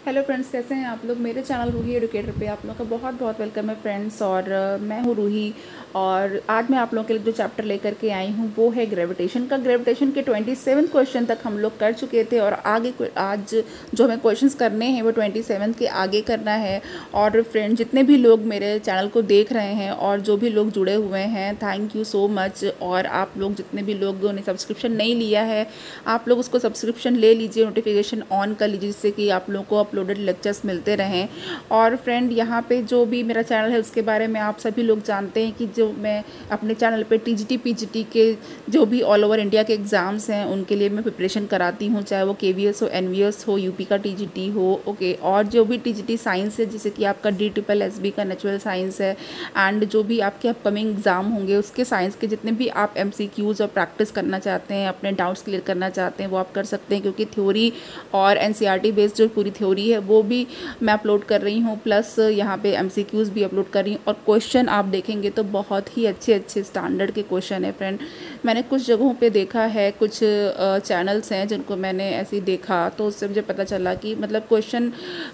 Hello friends, कैसे हैं आप लोग। मेरे चैनल रूही एडुकेटर पे आप लोगों का बहुत बहुत वेलकम है फ्रेंड्स। और मैं हूँ रूही और आज मैं आप लोगों के लिए जो चैप्टर लेकर के आई हूँ वो है ग्रेविटेशन का। ग्रेविटेशन के 27 क्वेश्चन तक हम लोग कर चुके थे और आगे आज जो हमें क्वेश्चंस करने हैं वो 27 के आगे करना है। और फ्रेंड जितने भी लोग मेरे चैनल को देख रहे हैं और जो भी लोग जुड़े हुए हैं, थैंक यू सो मच। और आप लोग जितने भी लोगों ने सब्सक्रिप्शन नहीं लिया है, आप लोग उसको सब्सक्रिप्शन ले लीजिए, नोटिफिकेशन ऑन कर लीजिए, जिससे कि आप लोगों को अपलोडेड लेक्चर्स मिलते रहें। और फ्रेंड यहाँ पे जो भी मेरा चैनल है उसके बारे में आप सभी लोग जानते हैं कि जो मैं अपने चैनल पे टीजीटी पीजीटी के जो भी ऑल ओवर इंडिया के एग्ज़ाम्स हैं उनके लिए मैं प्रिपरेशन कराती हूँ, चाहे वो केवीएस हो, एनवीएस हो, यूपी का टीजीटी हो, ओके। और जो भी टीजीटी साइंस है, जैसे कि आपका DSSB का नेचुरल साइंस है, एंड जो भी आपके अपकमिंग एग्ज़ाम होंगे उसके साइंस के जितने भी आप MCQs और प्रैक्टिस करना चाहते हैं, अपने डाउट्स क्लियर करना चाहते हैं, वो आप कर सकते हैं। क्योंकि थ्योरी और NCERT बेस्ड जो पूरी थ्योरी है वो भी मैं अपलोड कर रही हूँ, प्लस यहाँ पे MCQs भी अपलोड कर रही हूँ। और क्वेश्चन आप देखेंगे तो बहुत ही अच्छे अच्छे स्टैंडर्ड के क्वेश्चन है फ्रेंड। मैंने कुछ जगहों पे देखा है, कुछ चैनल्स हैं जिनको मैंने ऐसे ही देखा, तो उससे मुझे पता चला कि मतलब क्वेश्चन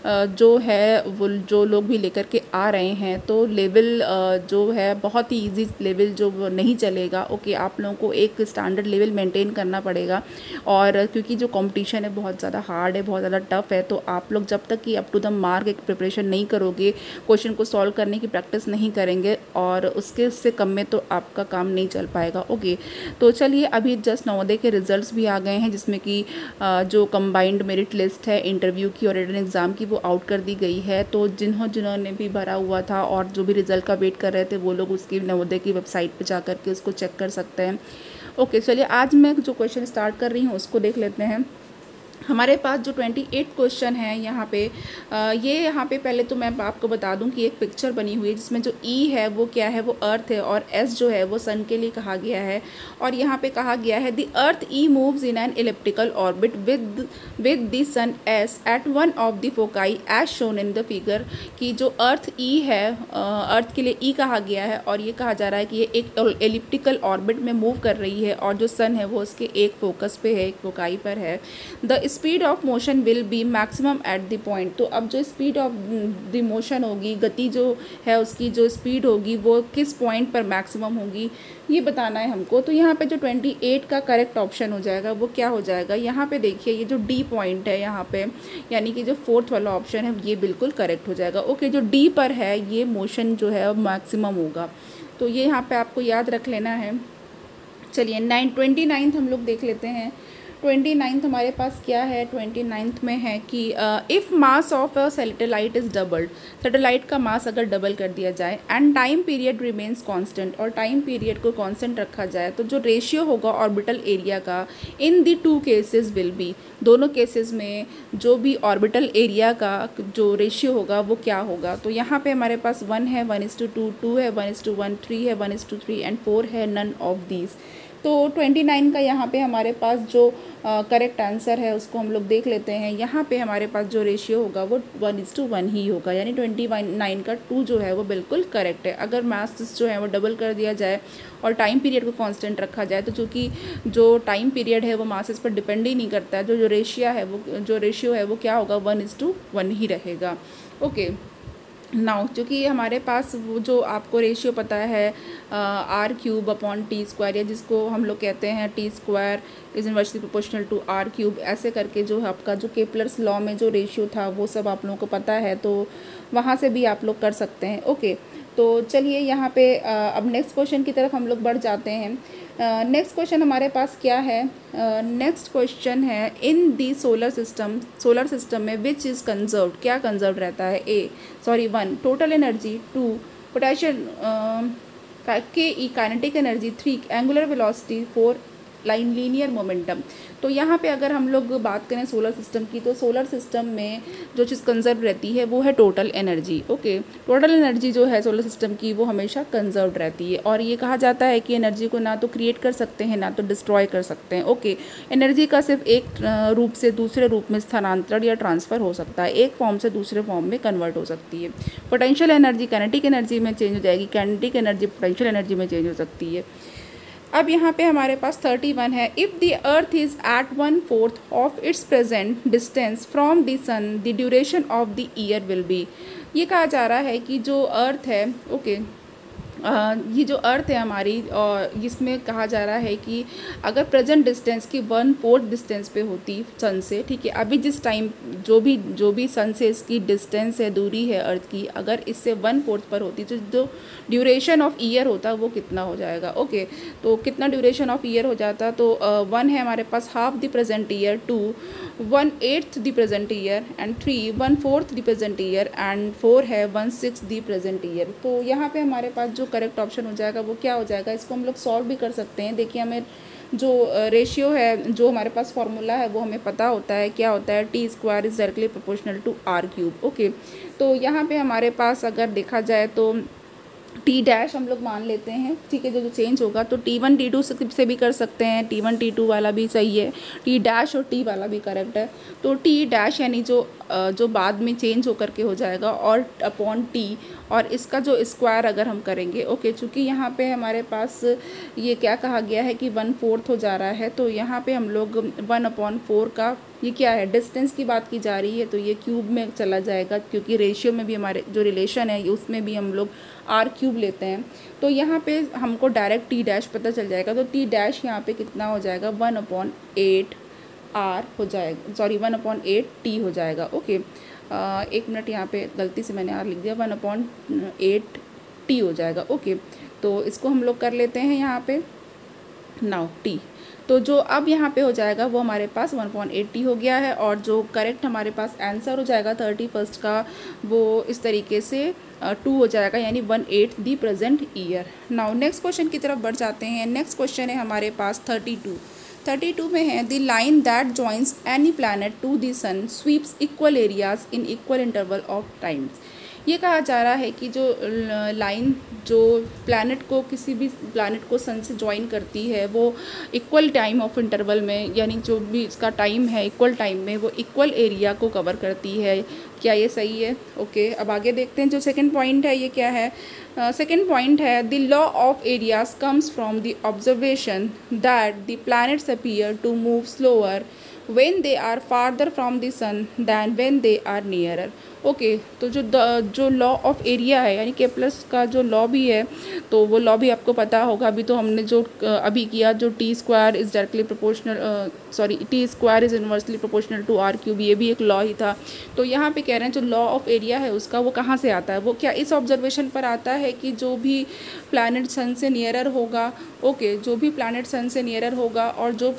जो है वो जो लोग भी लेकर के आ रहे हैं तो लेवल जो है बहुत ही ईजी लेवल जो नहीं चलेगा, ओके। आप लोगों को एक स्टैंडर्ड लेवल मेंटेन करना पड़ेगा। और क्योंकि जो कंपटीशन है बहुत ज़्यादा हार्ड है, बहुत ज़्यादा टफ है, तो आप लोग जब तक कि अप टू द मार्क एक प्रिपरेशन नहीं करोगे, क्वेश्चन को सॉल्व करने की प्रैक्टिस नहीं करेंगे, और उससे कम में तो आपका काम नहीं चल पाएगा, ओके। तो चलिए, अभी जस्ट नवोदय के रिजल्ट्स भी आ गए हैं, जिसमें कि जो कंबाइंड मेरिट लिस्ट है इंटरव्यू की और रिटन एग्ज़ाम की वो आउट कर दी गई है। तो जिन्होंने भी भरा हुआ था और जो भी रिज़ल्ट का वेट कर रहे थे वो लोग उसकी नवोदय की वेबसाइट पर जा करके उसको चेक कर सकते हैं, ओके। चलिए, आज मैं जो क्वेश्चन स्टार्ट कर रही हूँ उसको देख लेते हैं। हमारे पास जो 28 क्वेश्चन हैं यहाँ पे, ये यहाँ पे पहले तो मैं आपको बता दूं कि एक पिक्चर बनी हुई है जिसमें जो E है वो क्या है, वो अर्थ है, और S जो है वो सन के लिए कहा गया है। और यहाँ पे कहा गया है the earth E moves in an elliptical orbit with the sun S at one of the foci as shown in the figure. कि जो अर्थ E है, अर्थ के लिए E कहा गया है, और ये कहा जा रहा है कि ये एक एलिप्टिकल ऑर्बिट में मूव कर रही है, और जो सन है वो उसके एक फोकस पे है, एक फोकाई पर है। The speed of motion will be maximum at the point. तो अब जो स्पीड ऑफ द मोशन होगी, गति जो है उसकी जो स्पीड होगी वो किस पॉइंट पर मैक्सिमम होगी, ये बताना है हमको। तो यहाँ पे जो 28 का करेक्ट ऑप्शन हो जाएगा वो क्या हो जाएगा, यहाँ पे देखिए ये जो D पॉइंट है यहाँ पे, यानी कि जो 4th वाला ऑप्शन है ये बिल्कुल करेक्ट हो जाएगा, ओके। जो D पर है ये मोशन जो है मैक्सिमम होगा, तो ये यहाँ पे आपको याद रख लेना है। चलिए, 29 हम लोग देख लेते हैं। 29 हमारे पास क्या है, 29 में है कि if mass of a satellite is doubled, satellite का मास अगर डबल कर दिया जाए, and time period remains constant, और टाइम पीरियड को कांस्टेंट रखा जाए, तो जो रेशियो होगा ऑर्बिटल एरिया का in the 2 cases will be, दोनों केसेस में जो भी ऑर्बिटल एरिया का जो रेशियो होगा वो क्या होगा। तो यहाँ पे हमारे पास 1 है, 1:2, 2 है, 1:1, 3 है, 1:3 एंड 4 है, नन ऑफ दीज। तो 29 का यहाँ पे हमारे पास जो करेक्ट आंसर है उसको हम लोग देख लेते हैं। यहाँ पे हमारे पास जो रेशियो होगा वो 1:1 ही होगा, यानी 29 का 2 जो है वो बिल्कुल करेक्ट है। अगर मास जो है वो डबल कर दिया जाए और टाइम पीरियड को कांस्टेंट रखा जाए, तो चूँकि जो टाइम पीरियड है वो मासेस पर डिपेंड ही नहीं करता है, जो रेशियो है वो क्या होगा, 1:1 ही रहेगा, ओके। नाउ चूँकि हमारे पास वो जो आपको रेशियो पता है R³/T², या जिसको हम लोग कहते हैं T² is inversely proportional to R³, ऐसे करके जो आपका जो केपलर्स लॉ में जो रेशियो था वो सब आप लोगों को पता है, तो वहाँ से भी आप लोग कर सकते हैं, ओके। तो चलिए, यहाँ पे अब नेक्स्ट क्वेश्चन की तरफ हम लोग बढ़ जाते हैं। नेक्स्ट क्वेश्चन हमारे पास क्या है, नेक्स्ट क्वेश्चन है इन दी सोलर सिस्टम में विच इज़ कंजर्व्ड, क्या कंजर्व रहता है, 1 टोटल एनर्जी, 2 पोटेंशियल के kinetic energy, 3 angular velocity, 4 linear momentum. तो यहाँ पे अगर हम लोग बात करें सोलर सिस्टम की, तो सोलर सिस्टम में जो चीज़ कंजर्व रहती है वो है total energy, okay. Total energy जो है सोलर सिस्टम की वो हमेशा कंजर्व रहती है, और ये कहा जाता है कि एनर्जी को ना तो क्रिएट कर सकते हैं ना तो डिस्ट्रॉय कर सकते हैं, ओके। एनर्जी का सिर्फ एक रूप से दूसरे रूप में स्थानांतरण या ट्रांसफ़र हो सकता है, एक फॉर्म से दूसरे फॉर्म में कन्वर्ट हो सकती है। पोटेंशियल एनर्जी काइनेटिक एनर्जी में चेंज हो जाएगी, काइनेटिक एनर्जी पोटेंशियल एनर्जी में चेंज हो सकती है। अब यहाँ पे हमारे पास 31 है। If the earth is at 1/4 of its present distance from the sun the duration of the year will be. ये कहा जा रहा है कि जो अर्थ है, ओके, ये जो अर्थ है हमारी, और इसमें कहा जा रहा है कि अगर प्रेजेंट डिस्टेंस की 1/4 डिस्टेंस पे होती सन से, ठीक है, अभी जिस टाइम जो भी सन से इसकी डिस्टेंस है, दूरी है अर्थ की, अगर इससे 1/4 पर होती तो जो ड्यूरेशन ऑफ ईयर होता वो कितना हो जाएगा। ओके, तो कितना ड्यूरेशन ऑफ ईयर हो जाता, तो 1 है हमारे पास half the present year, 2 1/8 the present year, and 3 1/4 the present year, and 4 है 1/6 द प्रेजेंट ईयर। तो यहाँ पे हमारे पास जो करेक्ट ऑप्शन हो जाएगा वो क्या हो जाएगा, इसको हम लोग सॉल्व भी कर सकते हैं। देखिए, हमें जो रेशियो है, जो हमारे पास फॉर्मूला है वो हमें पता होता है, क्या होता है, T square is directly proportional to R cube. Okay, तो यहाँ पे हमारे पास अगर देखा जाए तो टी डैश हम लोग मान लेते हैं, ठीक है, जो चेंज होगा तो T1 T2 से भी कर सकते हैं, T1 T2 वाला भी सही है, टी डैश और टी वाला भी करेक्ट है। तो टी डैश यानी जो बाद में चेंज होकर के हो जाएगा, और अपॉन टी, और इसका जो स्क्वायर अगर हम करेंगे, ओके, चूँकि यहाँ पे हमारे पास ये क्या कहा गया है कि 1/4 हो जा रहा है, तो यहाँ पे हम लोग 1/4 का, ये क्या है, डिस्टेंस की बात की जा रही है, तो ये क्यूब में चला जाएगा, क्योंकि रेशियो में भी हमारे जो रिलेशन है उसमें भी हम लोग आर क्यूब लेते हैं। तो यहाँ पे हमको डायरेक्ट टी डैश पता चल जाएगा, तो टी डैश यहाँ पे कितना हो जाएगा, 1/8 आर हो जाएगा, सॉरी 1/8 टी हो जाएगा। ओके, एक मिनट, यहाँ पे गलती से मैंने आर लिख दिया, 1/8 टी हो जाएगा। ओके, तो इसको हम लोग कर लेते हैं यहाँ पे नाउ टी। तो जो अब यहाँ पे हो जाएगा वो हमारे पास 1/8 हो गया है, और जो करेक्ट हमारे पास आंसर हो जाएगा 31 का, वो इस तरीके से 2 हो जाएगा, यानी 1/8 the present year. Now next question की तरफ बढ़ जाते हैं। नेक्स्ट क्वेश्चन है हमारे पास 32 में है, the line that joins any planet to the sun sweeps equal areas in equal interval of times. ये कहा जा रहा है कि जो लाइन जो प्लैनेट को, किसी भी प्लैनेट को सन से ज्वाइन करती है, वो इक्वल टाइम ऑफ इंटरवल में, यानी जो भी इसका टाइम है इक्वल टाइम में, वो इक्वल एरिया को कवर करती है। क्या ये सही है? ओके, अब आगे देखते हैं। जो सेकंड पॉइंट है ये क्या है? सेकंड पॉइंट है, the law of areas comes from the observation that the planets appear to move slower when they are farther from the sun than when they are nearer। Okay, तो जो law of area है, यानी Kepler's का जो law भी है, तो वो लॉ भी आपको पता होगा। अभी तो हमने जो अभी किया, जो T square is directly proportional, sorry, T square is inversely proportional to R cube, ये भी एक लॉ ही था। तो यहाँ पे कह रहे हैं जो लॉ ऑफ एरिया है उसका, वो कहाँ से आता है? वो क्या इस ऑब्जर्वेशन पर आता है कि जो भी प्लैनेट सन से नियरर होगा, ओके, जो भी प्लैनेट सन से नियरर होगा, और जो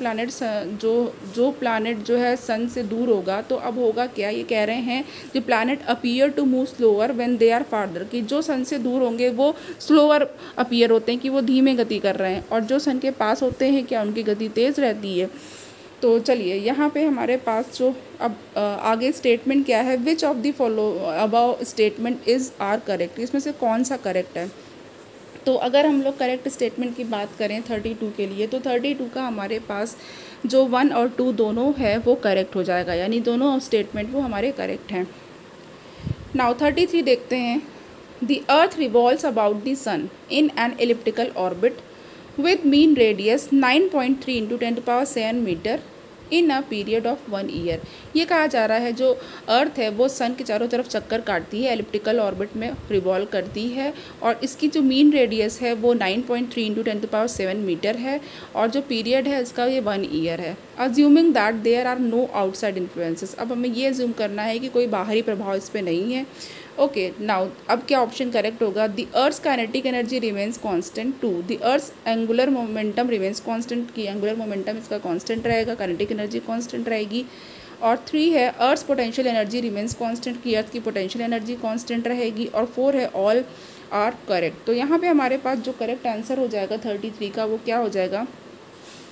प्लैनेट जो है सन से दूर होगा, तो अब होगा क्या? ये कह रहे हैं जो planet appear to move slower when they are farther, कि जो सन से दूर होंगे वो स्लोअर अपीयर होते हैं, कि वो धीमे गति कर रहे हैं, और जो सन के पास होते हैं क्या उनकी गति तेज़ रहती है। तो चलिए, यहाँ पे हमारे पास जो अब आगे स्टेटमेंट क्या है, which of the follow above statement is are correct, इसमें से कौन सा करेक्ट है? तो अगर हम लोग करेक्ट स्टेटमेंट की बात करें 32 के लिए, तो 32 का हमारे पास जो 1 और 2 दोनों है वो करेक्ट हो जाएगा, यानी दोनों स्टेटमेंट वो हमारे करेक्ट हैं। नाउ 33 देखते हैं। The earth revolves about the sun in an elliptical orbit with mean radius 9.3 × 10⁷ metre in a period of 1 year. ये कहा जा रहा है जो अर्थ है वो सन के चारों तरफ चक्कर काटती है, एलिप्टिकल ऑर्बिट में रिवॉल्व करती है, और इसकी जो मीन रेडियस है वो 9.3 × 10⁷ मीटर है, और जो पीरियड है इसका ये 1 ईयर है। Assuming that there are no outside influences, अब हमें ये अज्यूम करना है कि कोई बाहरी प्रभाव इस पर नहीं है। ओके, नाउ अब क्या ऑप्शन करेक्ट होगा? The earth kinetic energy remains constant. 2, the earth angular momentum remains constant, की एंगुलर मोमेंटम इसका कांस्टेंट रहेगा, काइनेटिक एनर्जी कांस्टेंट रहेगी। और 3 है earth potential energy remains constant, की अर्थ की पोटेंशियल एनर्जी कांस्टेंट रहेगी। और 4 है ऑल आर करेक्ट। तो यहाँ पे हमारे पास जो करेक्ट आंसर हो जाएगा 33 का, वो क्या हो जाएगा?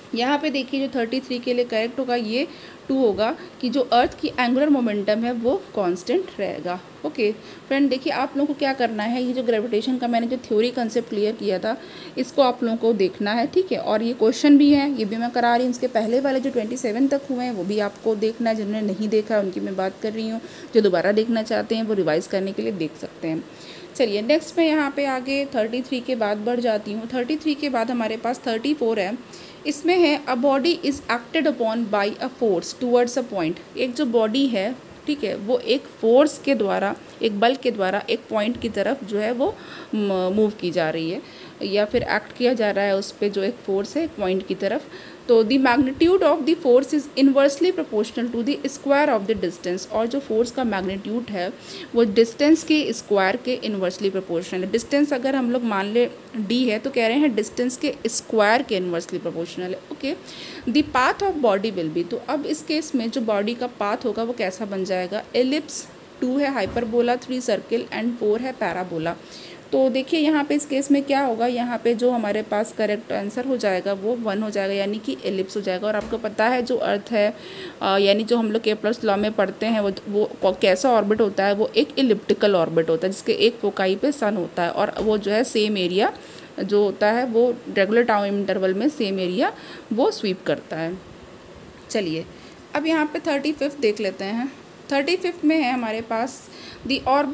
यहाँ पे देखिए जो 33 के लिए करेक्ट होगा ये 2 होगा कि जो अर्थ की एंगुलर मोमेंटम है वो कांस्टेंट रहेगा। ओके फ्रेंड, देखिए आप लोगों को क्या करना है, ये जो ग्रेविटेशन का मैंने जो थ्योरी कंसेप्ट क्लियर किया था इसको आप लोगों को देखना है, ठीक है। और ये क्वेश्चन भी है, ये भी मैं करा रही हूँ, इसके पहले वाले जो 27 तक हुए हैं वो भी आपको देखना है। जिन्होंने नहीं देखा उनकी मैं बात कर रही हूँ, जो दोबारा देखना चाहते हैं वो रिवाइज़ करने के लिए देख सकते हैं। चलिए नेक्स्ट मैं यहाँ पे आगे 33 के बाद बढ़ जाती हूँ। 33 के बाद हमारे पास 34 है। इसमें है a body is acted upon by a force towards a point. एक जो बॉडी है, ठीक है, वो एक फोर्स के द्वारा, एक बल के द्वारा एक पॉइंट की तरफ जो है वो मूव की जा रही है या फिर एक्ट किया जा रहा है उस पर, जो एक फोर्स है एक पॉइंट की तरफ। तो the magnitude of the force is inversely proportional to the square of the distance. और जो फोर्स का मैग्नीट्यूड है वो डिस्टेंस के स्क्वायर के इन्वर्सली प्रोपोर्शनल है। डिस्टेंस अगर हम लोग मान ले d है तो कह रहे हैं डिस्टेंस के स्क्वायर के इन्वर्सली प्रोपोर्शनल है। Okay, the path of body will be, तो अब इस केस में जो बॉडी का पाथ होगा वो कैसा बन जाएगा, एलिप्स, 2 है हाइपरबोला, 3 सर्किल एंड 4 है पैराबोला। तो देखिए यहाँ पे इस केस में क्या होगा, यहाँ पे जो हमारे पास करेक्ट आंसर हो जाएगा वो 1 हो जाएगा, यानी कि एलिप्स हो जाएगा। और आपको पता है जो अर्थ है यानी जो हम लोग केप्लर्स लॉ में पढ़ते हैं वो कैसा ऑर्बिट होता है, वो एक इलिप्टिकल ऑर्बिट होता है जिसके एक फोकाई पे सन होता है और वो जो है सेम एरिया जो होता है वो रेगुलर टाइम इंटरवल में सेम एरिया वो स्वीप करता है। चलिए अब यहाँ पे 35 देख लेते हैं। 35 में है हमारे पास the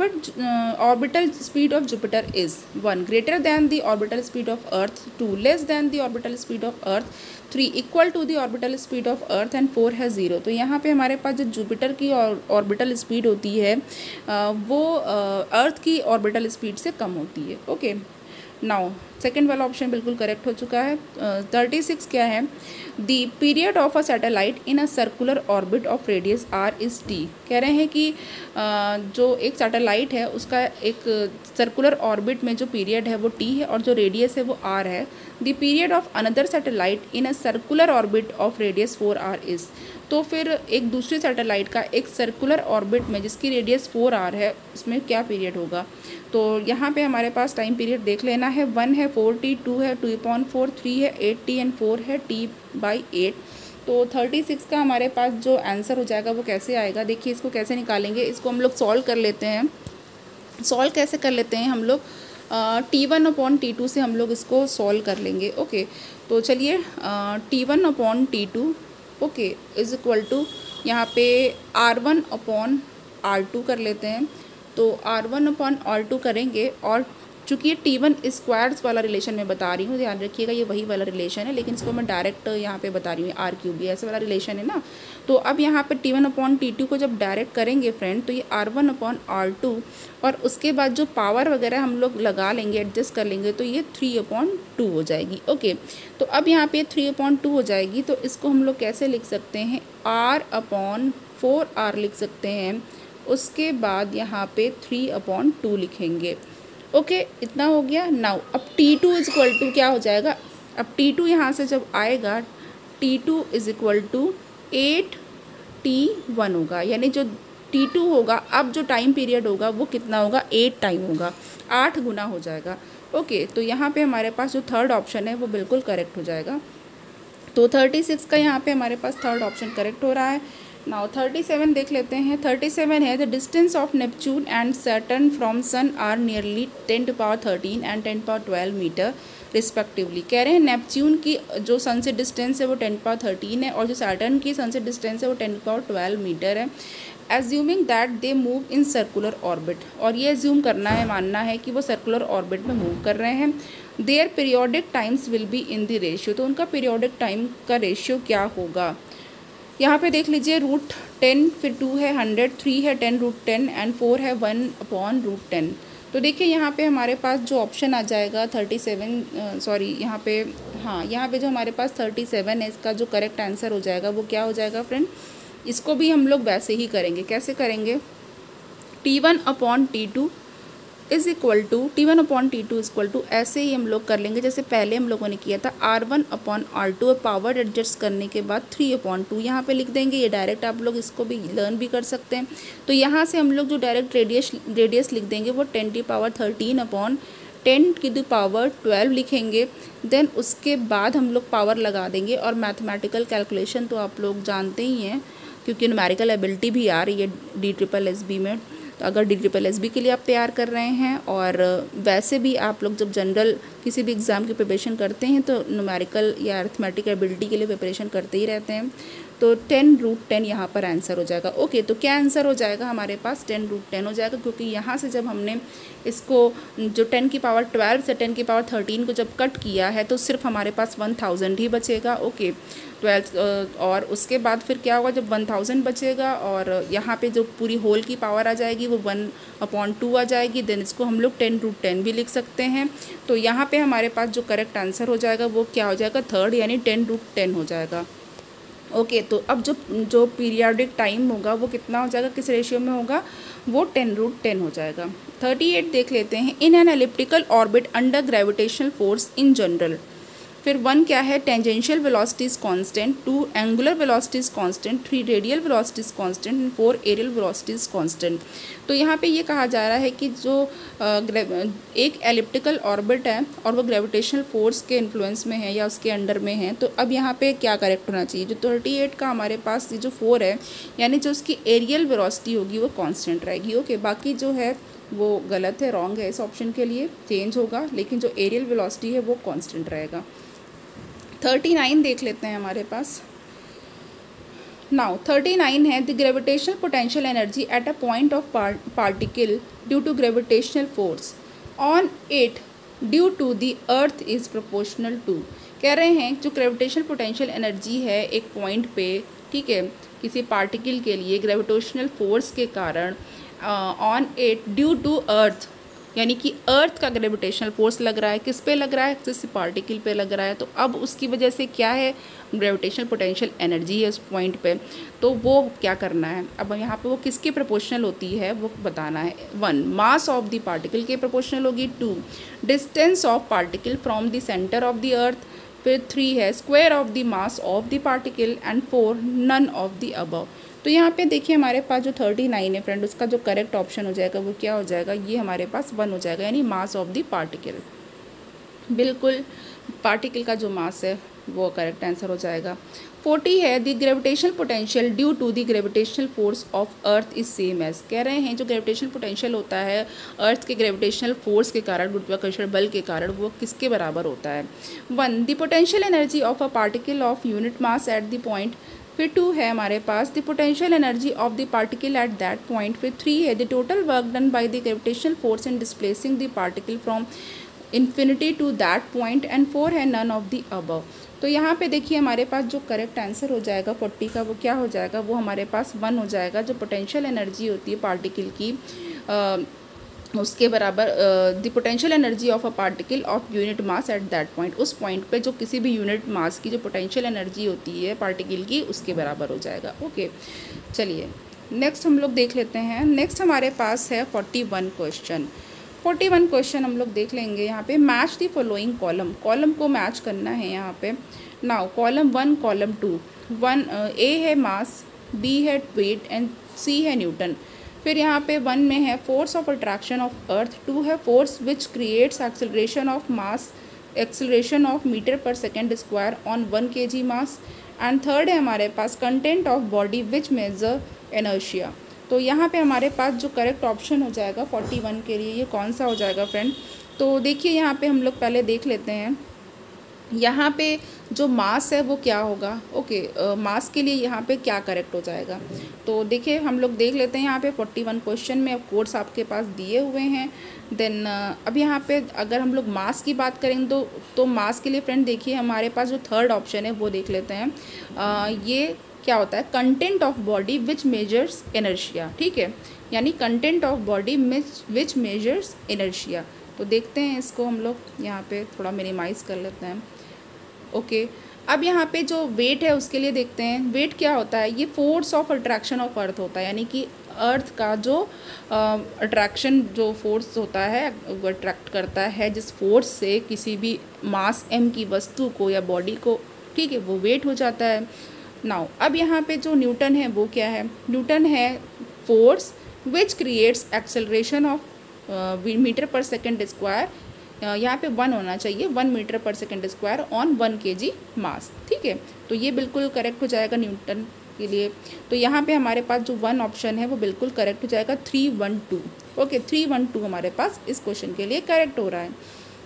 orbital speed of Jupiter is 1 greater than the orbital speed of earth, 2 less than the orbital speed of earth, 3 equal to the orbital speed of earth and 4 है 0। तो यहाँ पे हमारे पास जो जुपिटर की ऑर्बिटल स्पीड होती है वो अर्थ की ऑर्बिटल स्पीड से कम होती है। ओके, नाउ सेकेंड वाला ऑप्शन बिल्कुल करेक्ट हो चुका है। 36 क्या है, the period of a satellite in a circular orbit of radius R is T. कह रहे हैं कि जो एक सैटेलाइट है उसका एक सर्कुलर ऑर्बिट में जो पीरियड है वो टी है और जो रेडियस है वो आर है। The period of another satellite in a circular orbit of radius 4 R is, तो फिर एक दूसरी सैटेलाइट का एक सर्कुलर ऑर्बिट में जिसकी रेडियस 4 आर है उसमें क्या पीरियड होगा। तो यहाँ पे हमारे पास टाइम पीरियड देख लेना है, 1 है 4t, 2 है 2/4, 3 है 8t एंड 4 है t/8। तो 36 का हमारे पास जो आंसर हो जाएगा वो कैसे आएगा, देखिए इसको कैसे निकालेंगे, इसको हम लोग सॉल्व कर लेते हैं। सॉल्व कैसे कर लेते हैं हम लोग, T1/T2 से हम लोग इसको सॉल्व कर लेंगे। ओके, तो चलिए T1/T2 okay is equal to यहाँ पे R1/R2 कर लेते हैं। तो R1/R2 करेंगे और चूँकि ये T1 स्क्वायर्स वाला रिलेशन मैं बता रही हूँ, ध्यान रखिएगा ये वही वाला रिलेशन है, लेकिन इसको मैं डायरेक्ट यहाँ पे बता रही हूँ, R³ ऐसे वाला रिलेशन है ना। तो अब यहाँ पे T1/T2 को जब डायरेक्ट करेंगे फ्रेंड तो ये R1/R2 और उसके बाद जो पावर वगैरह हम लोग लगा लेंगे, एडजस्ट कर लेंगे, तो ये 3/2 हो जाएगी। ओके, तो अब यहाँ पे 3/2 हो जाएगी, तो इसको हम लोग कैसे लिख सकते हैं, R/4R लिख सकते हैं। उसके बाद यहाँ पे 3/2 लिखेंगे। ओके, इतना हो गया। नाउ अब T2 इज इक्वल टू क्या हो जाएगा, अब T2 यहाँ से जब आएगा T2 is equal to 8T1 होगा, यानी जो T2 होगा अब जो टाइम पीरियड होगा वो कितना होगा, 8 टाइम होगा, 8 गुना हो जाएगा। ओके, तो यहाँ पे हमारे पास जो थर्ड ऑप्शन है वो बिल्कुल करेक्ट हो जाएगा। तो 36 का यहाँ पे हमारे पास थर्ड ऑप्शन करेक्ट हो रहा है। नाउ 37 देख लेते हैं। 37 है the distance of Neptune and Saturn from sun are nearly 10⁻13 and 10⁻12 metre respectively. कह रहे हैं नेपच्यून की जो सन से डिस्टेंस है वो 10⁻13 है और जो सैटर्न की सन से डिस्टेंस है वो 10⁻12 मीटर है। Assuming that they move in circular orbit, और ये एज्यूम करना है, मानना है कि वो सर्कुलर ऑर्बिट में मूव कर रहे हैं। Their periodic times will be in the ratio, तो उनका पीरियोडिक टाइम का रेशियो क्या होगा। यहाँ पे देख लीजिए √10, फिर 2 है 100, 3 है 10√10 एंड 4 है 1/√10। तो देखिए यहाँ पे हमारे पास जो ऑप्शन आ जाएगा 37 सॉरी यहाँ पे हाँ यहाँ पे जो हमारे पास 37 है इसका जो करेक्ट आंसर हो जाएगा वो क्या हो जाएगा फ्रेंड, इसको भी हम लोग वैसे ही करेंगे। कैसे करेंगे, T1/T2 is equal to T1/T2 is equal to ऐसे ही हम लोग कर लेंगे जैसे पहले हम लोगों ने किया था, R1/R2 पावर एडजस्ट करने के बाद 3/2 यहाँ पे लिख देंगे। ये डायरेक्ट आप लोग इसको भी लर्न भी कर सकते हैं। तो यहाँ से हम लोग जो डायरेक्ट रेडियस लिख देंगे वो 10⁻13 10⁻12 लिखेंगे, देन उसके बाद हम लोग पावर लगा देंगे। और मैथमेटिकल कैलकुलेशन तो आप लोग जानते ही हैं, क्योंकि न्यूमेरिकल एबिलिटी भी आ रही है DSSB में। तो अगर DSSB के लिए आप तैयार कर रहे हैं और वैसे भी आप लोग जब जनरल किसी भी एग्ज़ाम की प्रिपरेशन करते हैं तो न्यूमेरिकल या अरिथमेटिक एबिलिटी के लिए प्रिपरेशन करते ही रहते हैं। तो 10√10 यहाँ पर आंसर हो जाएगा। ओके, तो क्या आंसर हो जाएगा हमारे पास? 10√10 हो जाएगा, क्योंकि यहाँ से जब हमने इसको जो 10⁻12 से 10⁻13 को जब कट किया है तो सिर्फ हमारे पास 1000 ही बचेगा। ओके, 12 और उसके बाद फिर क्या होगा, जब 1000 बचेगा और यहाँ पे जो पूरी होल की पावर आ जाएगी वो 1/2 आ जाएगी, देन इसको हम लोग 10√10 भी लिख सकते हैं। तो यहाँ पे हमारे पास जो करेक्ट आंसर हो जाएगा वो क्या हो जाएगा? 3rd, यानी 10√10 हो जाएगा। ओके, तो अब जो पीरियोडिक टाइम होगा वो कितना हो जाएगा, किस रेशियो में होगा? वो 10√10 हो जाएगा। 38 देख लेते हैं। In an elliptical orbit under gravitational force in general. फिर 1 क्या है? Tangential velocity is constant, 2 angular velocity is constant, 3 radial velocity is constant and 4 areal velocity is constant. तो यहाँ पे ये कहा जा रहा है कि जो एक एलिप्टिकल ऑर्बिट है और वो ग्रेविटेशनल फोर्स के इन्फ्लुएंस में है या उसके अंडर में है, तो अब यहाँ पे क्या करेक्ट होना चाहिए? जो 38 का हमारे पास ये जो 4 है, यानी जो उसकी एरियल वेलोसिटी होगी वो कांस्टेंट रहेगी। ओके, बाकी जो है वो गलत है, रॉन्ग है, इस ऑप्शन के लिए चेंज होगा, लेकिन जो एरियल वेलोसिटी है वो कांस्टेंट रहेगा। 39 देख लेते हैं हमारे पास। नाउ 39 है, the gravitational potential energy at a point of particle due to gravitational force on it due to the earth is proportional to. कह रहे हैं जो ग्रेविटेशनल पोटेंशियल एनर्जी है एक पॉइंट पे, ठीक है, किसी पार्टिकल के लिए ग्रेविटेशनल फोर्स के कारण on it due to earth, यानी कि अर्थ का ग्रेविटेशनल फोर्स लग रहा है, किस पे लग रहा है? किसी पार्टिकल पे लग रहा है। तो अब उसकी वजह से क्या है? ग्रेविटेशनल पोटेंशियल एनर्जी है उस पॉइंट पे, तो वो क्या करना है? अब यहाँ पे वो किसके प्रोपोर्शनल होती है वो बताना है। 1 मास ऑफ द पार्टिकल के प्रोपोर्शनल होगी, 2 distance of particle from the centre of the earth, फिर 3 है square of the mass of the particle and 4 none of the above. तो यहाँ पे देखिए हमारे पास जो 39 है फ्रेंड, उसका जो करेक्ट ऑप्शन हो जाएगा वो क्या हो जाएगा? ये हमारे पास 1 हो जाएगा, यानी मास ऑफ द पार्टिकल। बिल्कुल, पार्टिकल का जो मास है वो करेक्ट आंसर हो जाएगा। 40 है, the gravitational potential due to the gravitational force of earth is same as. कह रहे हैं जो ग्रेविटेशनल पोटेंशियल होता है अर्थ के ग्रेविटेशनल फोर्स के कारण, गुरुत्वाकर्षण बल के कारण, वो किसके बराबर होता है? 1 the potential energy of a particle of unit mass at the point, फिर 2 है हमारे पास the potential energy of the particle at that point, फिर 3 है the total work done by the gravitational force in displacing the particle from infinity to that point and 4 है none of the above. तो यहाँ पे देखिए हमारे पास जो correct answer हो जाएगा 40 का, वो क्या हो जाएगा? वो हमारे पास 1 हो जाएगा। जो पोटेंशियल एनर्जी होती है पार्टिकल की उसके बराबर the potential energy of a particle of unit mass at that point, उस पॉइंट पे जो किसी भी यूनिट मास की जो पोटेंशियल एनर्जी होती है पार्टिकल की उसके बराबर हो जाएगा। ओके, चलिए नेक्स्ट हम लोग देख लेते हैं। नेक्स्ट हमारे पास है 41 क्वेश्चन। 41 क्वेश्चन हम लोग देख लेंगे। यहाँ पे match the following column, column को मैच करना है यहाँ पे। नाउ कॉलम 1 कॉलम 2, 1 ए है मास, बी है वेट एंड सी है न्यूटन। फिर यहाँ पे 1 में है force of attraction of earth, 2 है force which creates acceleration of mass, acceleration of metre per second square on 1 kg मास, एंड 3rd है हमारे पास content of body which measure inertia. तो यहाँ पे हमारे पास जो करेक्ट ऑप्शन हो जाएगा 41 के लिए, ये कौन सा हो जाएगा फ्रेंड? तो देखिए यहाँ पे हम लोग पहले देख लेते हैं यहाँ पे जो मास है वो क्या होगा। ओके, मास के लिए यहाँ पे क्या करेक्ट हो जाएगा? तो देखिए हम लोग देख लेते हैं यहाँ पे 41 क्वेश्चन में कोड्स आपके पास दिए हुए हैं। देन अब यहाँ पे अगर हम लोग मास की बात करेंगे तो मास के लिए फ्रेंड देखिए हमारे पास जो 3rd ऑप्शन है वो देख लेते हैं। ये क्या होता है? Content of body which measures inertia, ठीक है, यानी content of body which measures inertia. तो देखते हैं इसको हम लोग यहाँ पे थोड़ा मिनिमाइज़ कर लेते हैं। ओके, अब यहाँ पे जो वेट है उसके लिए देखते हैं। वेट क्या होता है? ये force of attraction of earth होता है, यानी कि अर्थ का जो अट्रैक्शन जो फोर्स होता है वो अट्रैक्ट करता है जिस फोर्स से किसी भी मास m की वस्तु को या बॉडी को, ठीक है, वो वेट हो जाता है। नाउ अब यहाँ पे जो न्यूटन है वो क्या है? न्यूटन है force which creates acceleration of metre per second square यहाँ पे 1 होना चाहिए, 1 metre per second square on 1 kg mass, ठीक है। तो ये बिल्कुल करेक्ट हो जाएगा न्यूटन के लिए। तो यहाँ पे हमारे पास जो 1 ऑप्शन है वो बिल्कुल करेक्ट हो जाएगा, 312। ओके, 312 हमारे पास इस क्वेश्चन के लिए करेक्ट हो रहा है।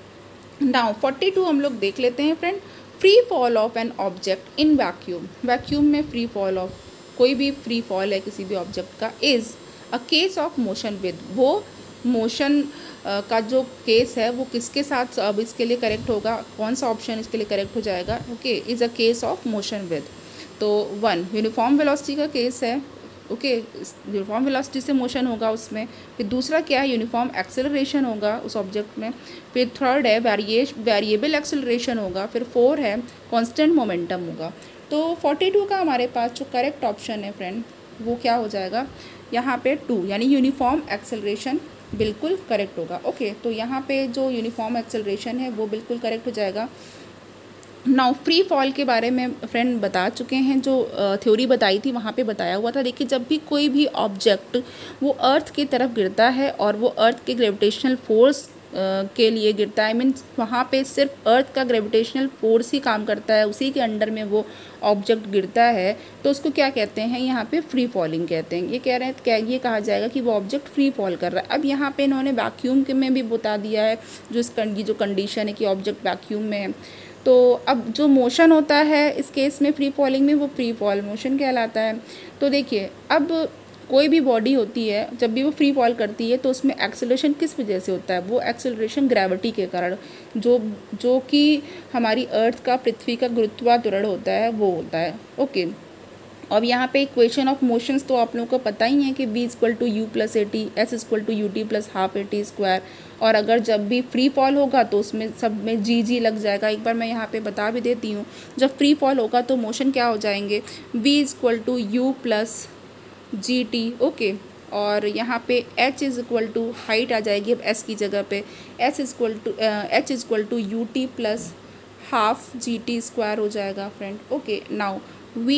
नाउ 42 हम लोग देख लेते हैं friend. Free fall of an object in vacuum, vacuum में फ्री फॉल ऑफ कोई भी फ्री फॉल है किसी भी ऑब्जेक्ट का, is a case of motion with, वो मोशन का जो केस है वो किसके साथ अब इसके लिए करेक्ट होगा, कौन सा ऑप्शन इसके लिए करेक्ट हो जाएगा। Okay, is a case of motion with, तो 1 यूनिफॉर्म वेलोसिटी का केस है। ओके, यूनिफॉर्म वेलोसिटी से मोशन होगा उसमें। फिर दूसरा क्या है, यूनिफॉर्म एक्सेलरेशन होगा उस ऑब्जेक्ट में। फिर थर्ड है वेरिएबल एक्सेलरेशन होगा। फिर 4 है कांस्टेंट मोमेंटम होगा। तो 42 का हमारे पास जो करेक्ट ऑप्शन है फ्रेंड वो क्या हो जाएगा, यहाँ पे 2 यानी यूनिफॉर्म एक्सेलरेशन बिल्कुल करेक्ट होगा। ओके, तो यहाँ पे जो यूनिफॉर्म एक्सेलरेशन है वो बिल्कुल करेक्ट हो जाएगा। नाउ फ्री फॉल के बारे में फ्रेंड बता चुके हैं, जो थ्योरी बताई थी वहाँ पे बताया हुआ था। देखिए, जब भी कोई भी ऑब्जेक्ट वो अर्थ की तरफ गिरता है और वो अर्थ के ग्रेविटेशनल फोर्स के लिए गिरता है, मीन्स वहाँ पे सिर्फ अर्थ का ग्रेविटेशनल फोर्स ही काम करता है, उसी के अंडर में वो ऑब्जेक्ट गिरता है, तो उसको क्या कहते हैं, यहाँ पे फ्री फॉलिंग कहते हैं। ये कह रहे हैं क्या, ये कहा जाएगा कि वो ऑब्जेक्ट फ्री फॉल कर रहा है। अब यहाँ पे इन्होंने वैक्यूम के में भी बता दिया है, जो कंडीशन है कि ऑब्जेक्ट वैक्यूम में है। तो अब जो मोशन होता है इस केस में फ्री फॉलिंग में, वो फ्री फॉल मोशन कहलाता है। तो देखिए, अब कोई भी बॉडी होती है जब भी वो फ्री फॉल करती है तो उसमें एक्सेलरेशन किस वजह से होता है, वो एक्सेलरेशन ग्रेविटी के कारण, जो कि हमारी अर्थ का, पृथ्वी का गुरुत्वाकर्षण होता है वो होता है। ओके, अब यहाँ पे इक्वेशन ऑफ मोशंस तो आप लोगों को पता ही है कि v = u + at, s = ut + ½ at²। और अगर जब भी फ्री फॉल होगा तो उसमें सब में जी लग जाएगा। एक बार मैं यहाँ पे बता भी देती हूँ, जब फ्री फॉल होगा तो मोशन क्या हो जाएंगे, v = u + gt। ओके, और यहाँ पे h = हाइट आ जाएगी अब s की जगह पे, h = ut + ½ gt² हो जाएगा friend. Okay, now v²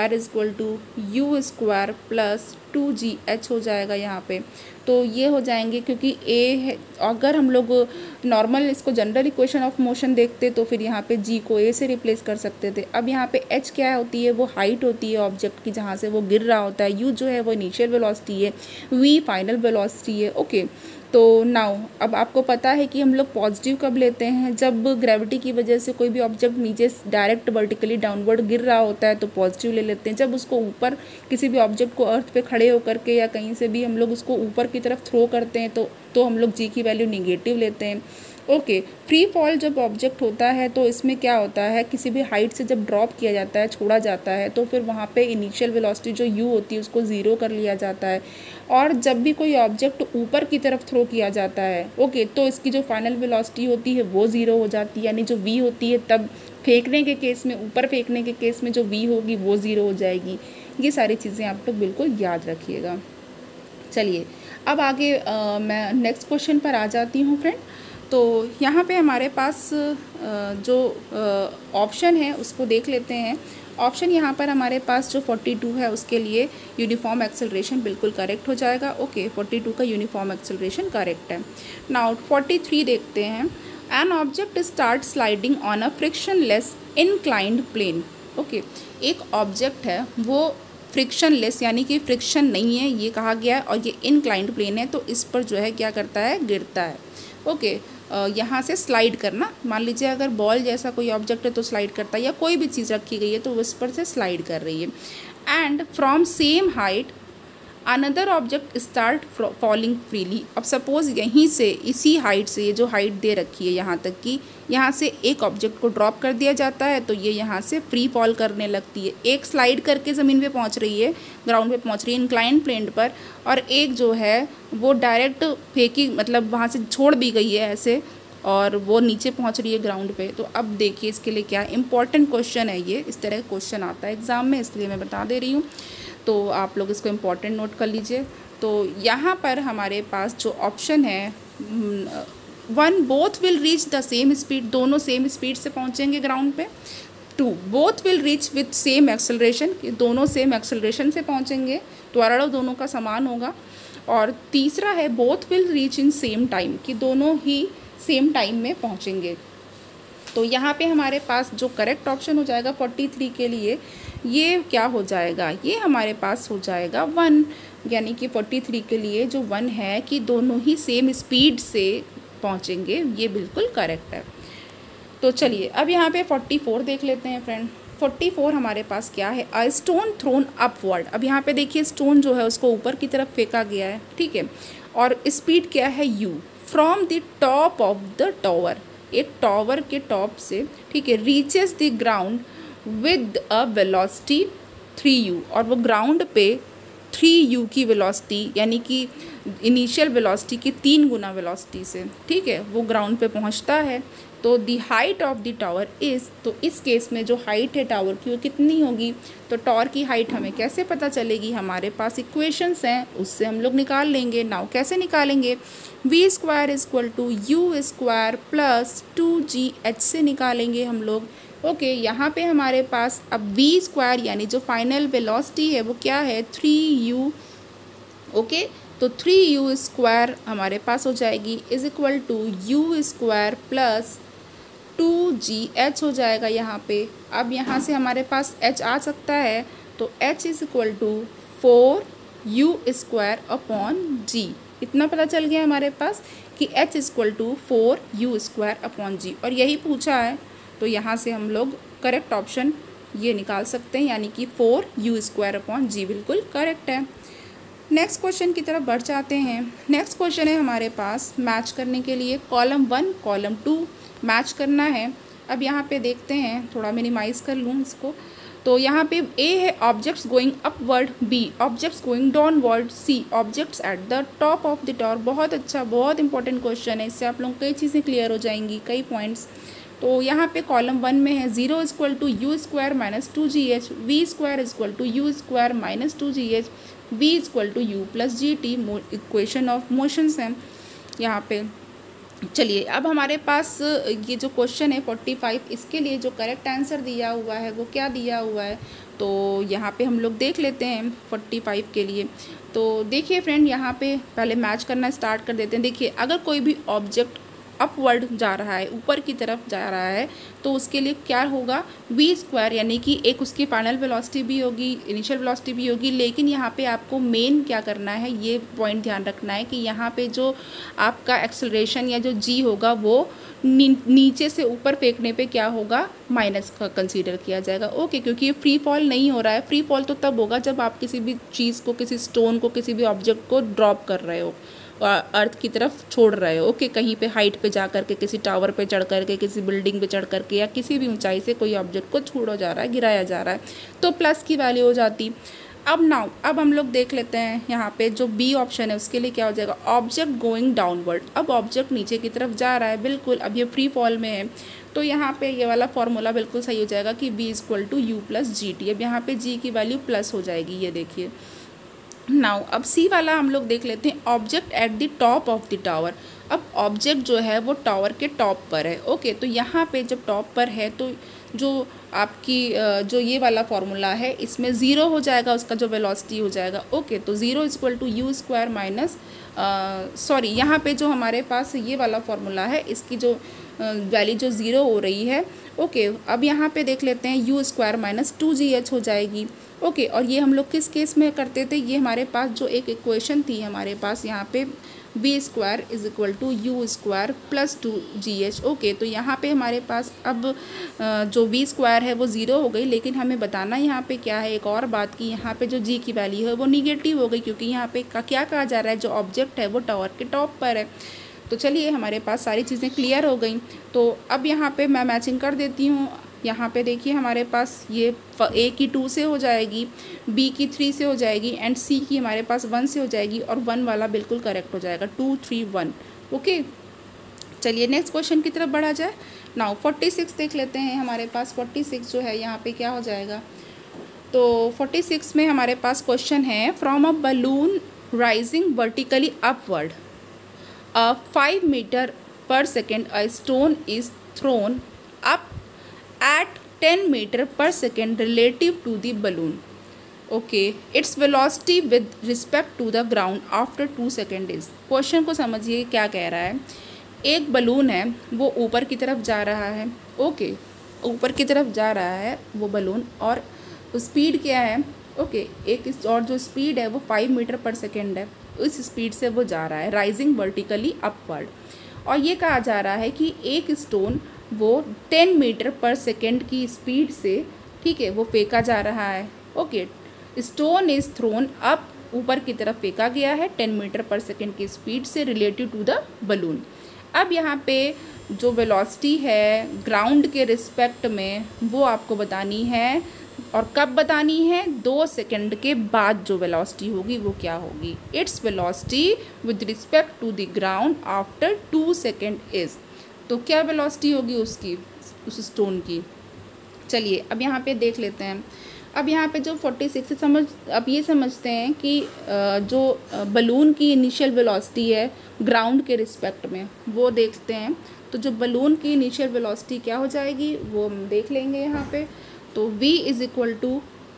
= u² + 2gh हो जाएगा यहाँ पे। तो ये हो जाएंगे, क्योंकि a है, अगर हम लोग नॉर्मल इसको जनरल इक्वेशन ऑफ मोशन देखते तो फिर यहाँ पे g को a से रिप्लेस कर सकते थे। अब यहाँ पे h क्या होती है, वो हाइट होती है ऑब्जेक्ट की जहाँ से वो गिर रहा होता है, u जो है वो इनिशियल वेलोसिटी है, v फाइनल वेलोसिटी है। ओके, तो नाउ अब आपको पता है कि हम लोग पॉजिटिव कब लेते हैं, जब ग्रेविटी की वजह से कोई भी ऑब्जेक्ट नीचे डायरेक्ट वर्टिकली डाउनवर्ड गिर रहा होता है तो पॉजिटिव ले लेते हैं। जब उसको ऊपर, किसी भी ऑब्जेक्ट को अर्थ पे खड़े होकर के या कहीं से भी हम लोग उसको ऊपर की तरफ थ्रो करते हैं तो हम लोग जी की वैल्यू निगेटिव लेते हैं। ओके, फ्री फॉल जब ऑब्जेक्ट होता है तो इसमें क्या होता है, किसी भी हाइट से जब ड्रॉप किया जाता है, छोड़ा जाता है, तो फिर वहाँ पे इनिशियल वेलोसिटी जो u होती है उसको 0 कर लिया जाता है। और जब भी कोई ऑब्जेक्ट ऊपर की तरफ थ्रो किया जाता है, ओके, तो इसकी जो फाइनल वेलोसिटी होती है वो 0 हो जाती है, यानी जो v होती है तब फेंकने के केस में, ऊपर फेंकने के केस में जो v होगी वो 0 हो जाएगी। ये सारी चीज़ें आप लोग बिल्कुल याद रखिएगा। चलिए, अब आगे मैं नेक्स्ट क्वेश्चन पर आ जाती हूँ फ्रेंड। तो यहाँ पे हमारे पास जो ऑप्शन है उसको देख लेते हैं। ऑप्शन यहाँ पर हमारे पास जो 42 है उसके लिए यूनिफॉर्म एक्सेलरेशन बिल्कुल करेक्ट हो जाएगा। ओके, 42 का यूनिफॉर्म एक्सेलरेशन करेक्ट है। नाउ 43 देखते हैं। An object start sliding on a frictionless inclined plane. Okay, एक ऑब्जेक्ट है वो फ्रिक्शनलेस यानी कि फ्रिक्शन नहीं है ये कहा गया है, और ये इनक्लाइंड प्लेन है तो इस पर जो है क्या करता है, गिरता है। ओके, यहाँ से स्लाइड करना, मान लीजिए अगर बॉल जैसा कोई ऑब्जेक्ट है तो स्लाइड करता है, या कोई भी चीज़ रखी गई है तो उस पर से स्लाइड कर रही है। And from same height another object start falling freely. अब सपोज़ यहीं से, इसी हाइट से, ये जो हाइट दे रखी है यहाँ तक की, यहाँ से एक ऑब्जेक्ट को ड्रॉप कर दिया जाता है तो ये यहाँ से फ्री फॉल करने लगती है। एक स्लाइड करके ज़मीन पे पहुँच रही है, ग्राउंड पे पहुँच रही है इंक्लाइंड प्लेन पर, और एक जो है वो डायरेक्ट फेंकी, मतलब वहाँ से छोड़ भी गई है ऐसे, और वो नीचे पहुँच रही है ग्राउंड पे। तो अब देखिए इसके लिए क्या इंपॉर्टेंट क्वेश्चन है, ये इस तरह का क्वेश्चन आता है एग्ज़ाम में, इसलिए मैं बता दे रही हूँ, तो आप लोग इसको इम्पॉर्टेंट नोट कर लीजिए। तो यहाँ पर हमारे पास जो ऑप्शन है 1, both will reach the same speed, दोनों सेम स्पीड से पहुँचेंगे ग्राउंड पे। 2, both will reach with same acceleration, दोनों सेम एक्सेलरेशन से पहुँचेंगे, त्वरण दोनों का समान होगा। और तीसरा है both will reach in same time, कि दोनों ही सेम टाइम में पहुँचेंगे। तो यहाँ पे हमारे पास जो करेक्ट ऑप्शन हो जाएगा 43 के लिए, ये क्या हो जाएगा, ये हमारे पास हो जाएगा 1, यानी कि 43 के लिए जो 1 है कि दोनों ही सेम स्पीड से पहुँचेंगे, ये बिल्कुल करेक्ट है। तो चलिए अब यहाँ पे 44 देख लेते हैं फ्रेंड। 44 हमारे पास क्या है, अ स्टोन थ्रोन अपवर्ड। अब यहाँ पे देखिए स्टोन जो है उसको ऊपर की तरफ फेंका गया है, ठीक है, और स्पीड क्या है u, from the top of the tower, एक टावर के टॉप से, ठीक है, reaches the ground with a velocity 3u, और वो ग्राउंड पे 3u की वेलोसिटी, यानी कि इनिशियल वेलोसिटी की 3 गुना वेलोसिटी से, ठीक है, वो ग्राउंड पे पहुंचता है। तो the height of the tower is, तो इस केस में जो हाइट है टावर की वो कितनी होगी, तो टावर की हाइट हमें कैसे पता चलेगी, हमारे पास इक्वेशंस हैं, उससे हम लोग निकाल लेंगे। नाउ कैसे निकालेंगे, v square equal to u square plus 2gh से निकालेंगे हम लोग। ओके, यहाँ पे हमारे पास अब वी स्क्वायर यानी जो फाइनल वेलोसिटी है वो क्या है 3u। ओके, तो 3u स्क्वायर हमारे पास हो जाएगी is equal to u square plus 2gh हो जाएगा यहाँ पे। अब यहाँ से हमारे पास h आ सकता है, तो h is equal to 4u square upon g। इतना पता चल गया हमारे पास कि h is equal to 4u square upon g, और यही पूछा है, तो यहाँ से हम लोग करेक्ट ऑप्शन ये निकाल सकते हैं, यानी कि 4u स्क्वायर अपॉन g बिल्कुल करेक्ट है। नेक्स्ट क्वेश्चन की तरफ बढ़ जाते हैं। नेक्स्ट क्वेश्चन है हमारे पास मैच करने के लिए कॉलम 1 कॉलम 2 मैच करना है। अब यहाँ पे देखते हैं, थोड़ा मिनिमाइज़ कर लूँ इसको। तो यहाँ पे ए है objects going upward, B objects going downward, C objects at the top of the tower. बहुत अच्छा, बहुत इंपॉर्टेंट क्वेश्चन है, इससे आप लोग कई चीज़ें क्लियर हो जाएंगी, कई पॉइंट्स। तो यहाँ पे कॉलम 1 में है 0 equal to u square minus 2gh, v square equal to u square minus 2gh, v equal to u plus g t, equation of motions हैं यहाँ पे। चलिए अब हमारे पास ये जो क्वेश्चन है 45, इसके लिए जो करेक्ट आंसर दिया हुआ है वो क्या दिया हुआ है, तो यहाँ पे हम लोग देख लेते हैं 45 के लिए। तो देखिए फ्रेंड, यहाँ पे पहले मैच करना स्टार्ट कर देते हैं। देखिए अगर कोई भी ऑब्जेक्ट अपवर्ड जा रहा है, ऊपर की तरफ जा रहा है, तो उसके लिए क्या होगा वी स्क्वायर, यानी कि एक उसकी फाइनल वेलोसिटी भी होगी, इनिशियल वेलोसिटी भी होगी। लेकिन यहाँ पे आपको मेन क्या करना है, ये पॉइंट ध्यान रखना है कि यहाँ पे जो आपका एक्सेलरेशन या जो जी होगा वो नीचे से ऊपर फेंकने पे क्या होगा, माइनस का कंसीडर किया जाएगा। ओके, क्योंकि ये फ्री फॉल नहीं हो रहा है। फ्री फॉल तो तब होगा जब आप किसी भी चीज़ को, किसी स्टोन को, किसी भी ऑब्जेक्ट को ड्रॉप कर रहे हो, अर्थ की तरफ छोड़ रहे हो। ओके, कहीं पे हाइट पे जा करके, किसी टावर पे चढ़ करके, किसी बिल्डिंग पे चढ़ करके, या किसी भी ऊंचाई से कोई ऑब्जेक्ट को छोड़ा जा रहा है, गिराया जा रहा है, तो प्लस की वैल्यू हो जाती। अब हम लोग देख लेते हैं यहाँ पे जो बी ऑप्शन है उसके लिए क्या हो जाएगा, ऑब्जेक्ट गोइंग डाउनवर्ड। अब ऑब्जेक्ट नीचे की तरफ जा रहा है, बिल्कुल, अब ये फ्री फॉल में है, तो यहाँ पे ये वाला फॉर्मूला बिल्कुल सही हो जाएगा कि v equal to u plus g t. अब यहाँ पे g की वैल्यू प्लस हो जाएगी, ये देखिए। नाउ अब सी वाला हम लोग देख लेते हैं, object at the top of the tower. अब ऑब्जेक्ट जो है वो टावर के टॉप पर है। ओके, तो यहाँ पे जब टॉप पर है तो जो आपकी जो ये वाला फॉर्मूला है इसमें 0 हो जाएगा, उसका जो वेलोसिटी हो जाएगा। ओके, तो 0 equal to u square minus, sorry, यहाँ पे जो हमारे पास ये वाला फॉर्मूला है इसकी जो वैल्यू जो 0 हो रही है। ओके, अब यहाँ पे देख लेते हैं यू स्क्वायर माइनस 2gh हो जाएगी। ओके, और ये हम लोग किस केस में करते थे, ये हमारे पास जो एक इक्वेशन थी हमारे पास यहाँ पे v square is equal to u square plus 2gh। Okay, तो यहाँ पे हमारे पास अब जो वी स्क्वायर है वो 0 हो गई, लेकिन हमें बताना यहाँ पे क्या है, एक और बात कि यहाँ पे जो जी की वैल्यू है वो निगेटिव हो गई, क्योंकि यहाँ पे क्या कहा जा रहा है, जो ऑब्जेक्ट है वो टावर के टॉप पर है। तो चलिए हमारे पास सारी चीज़ें क्लियर हो गई। तो अब यहाँ पे मैं मैचिंग कर देती हूँ। यहाँ पे देखिए हमारे पास ये ए की 2 से हो जाएगी, बी की 3 से हो जाएगी, एंड सी की हमारे पास 1 से हो जाएगी, और 1 वाला बिल्कुल करेक्ट हो जाएगा, 2 3 1। ओके, चलिए नेक्स्ट क्वेश्चन की तरफ बढ़ा जाए। नाउ 46 देख लेते हैं। हमारे पास 46 जो है यहाँ पे क्या हो जाएगा, तो 46 में हमारे पास क्वेश्चन है, from a balloon rising vertically upward 5 metre per second a stone is thrown up at 10 meter per second relative to the balloon. Okay, its velocity with respect to the ground after 2 seconds is। Question को समझिए क्या कह रहा है एक balloon है वो ऊपर की तरफ जा रहा है, ओके, ऊपर की तरफ जा रहा है वो बलून, और स्पीड क्या है, ओके, और जो स्पीड है वो 5 मीटर पर सेकेंड है, इस स्पीड से वो जा रहा है राइजिंग वर्टिकली अपवर्ड। और ये कहा जा रहा है कि एक स्टोन वो 10 मीटर पर सेकेंड की स्पीड से, ठीक है, वो फेंका जा रहा है, okay, stone is thrown up, ऊपर की तरफ फेंका गया है 10 मीटर पर सेकेंड की स्पीड से रिलेटिव टू द बलून। अब यहाँ पे जो वेलोसिटी है ग्राउंड के रिस्पेक्ट में वो आपको बतानी है, और कब बतानी है, 2 सेकेंड के बाद जो वेलोसिटी होगी वो क्या होगी, its velocity with respect to the ground after 2 second is. तो क्या वेलोसिटी होगी उसकी, उस स्टोन की। चलिए अब यहाँ पे देख लेते हैं। अब यहाँ पे जो 46 से अब ये समझते हैं कि जो बलून की इनिशियल वेलोसिटी है ग्राउंड के रिस्पेक्ट में वो देखते हैं। तो जो बलून की इनिशियल वेलोसिटी क्या हो जाएगी वो हम देख लेंगे यहाँ पे। तो v इज़ इक्वल टू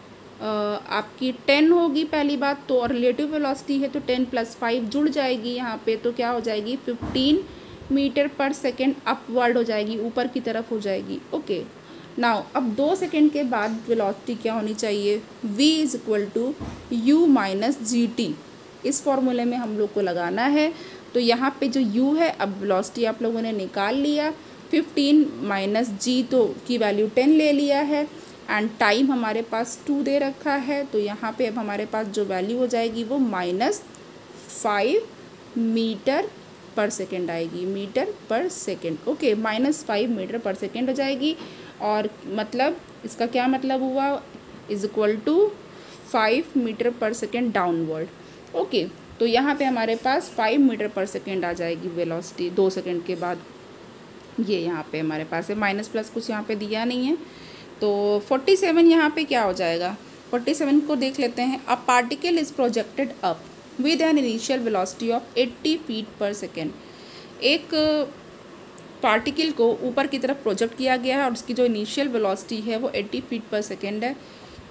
आपकी 10 होगी पहली बात तो, और रिलेटिव वेलोसिटी है तो 10 + 5 जुड़ जाएगी यहाँ पे, तो क्या हो जाएगी 15 मीटर पर सेकेंड अपवर्ड हो जाएगी, ऊपर की तरफ हो जाएगी, ओके। नाउ अब 2 सेकेंड के बाद वेलोसिटी क्या होनी चाहिए, v is equal to u minus g t. इस फॉर्मूले में हम लोग को लगाना है। तो यहाँ पे जो u है, अब वेलोसिटी आप लोगों ने निकाल लिया, 15 माइनस जी तो की वैल्यू 10 ले लिया है, एंड टाइम हमारे पास 2 दे रखा है। तो यहाँ पे अब हमारे पास जो वैल्यू हो जाएगी वो -5 मीटर पर सेकेंड आएगी, metre per second, okay, -5 metre per second हो जाएगी। और मतलब इसका क्या मतलब हुआ, is equal to 5 metre per second downward, okay. तो यहाँ पे हमारे पास 5 मीटर पर सेकेंड आ जाएगी वेलोसिटी 2 सेकेंड के बाद। ये यहाँ पे हमारे पास है, माइनस प्लस कुछ यहाँ पे दिया नहीं है। तो 47 यहाँ पे क्या हो जाएगा, 47 को देख लेते हैं। A particle is projected up with an initial velocity of 80 feet per second. एक पार्टिकल को ऊपर की तरफ प्रोजेक्ट किया गया है और उसकी जो इनिशियल वेलोसिटी है वो 80 फीट पर सेकेंड है।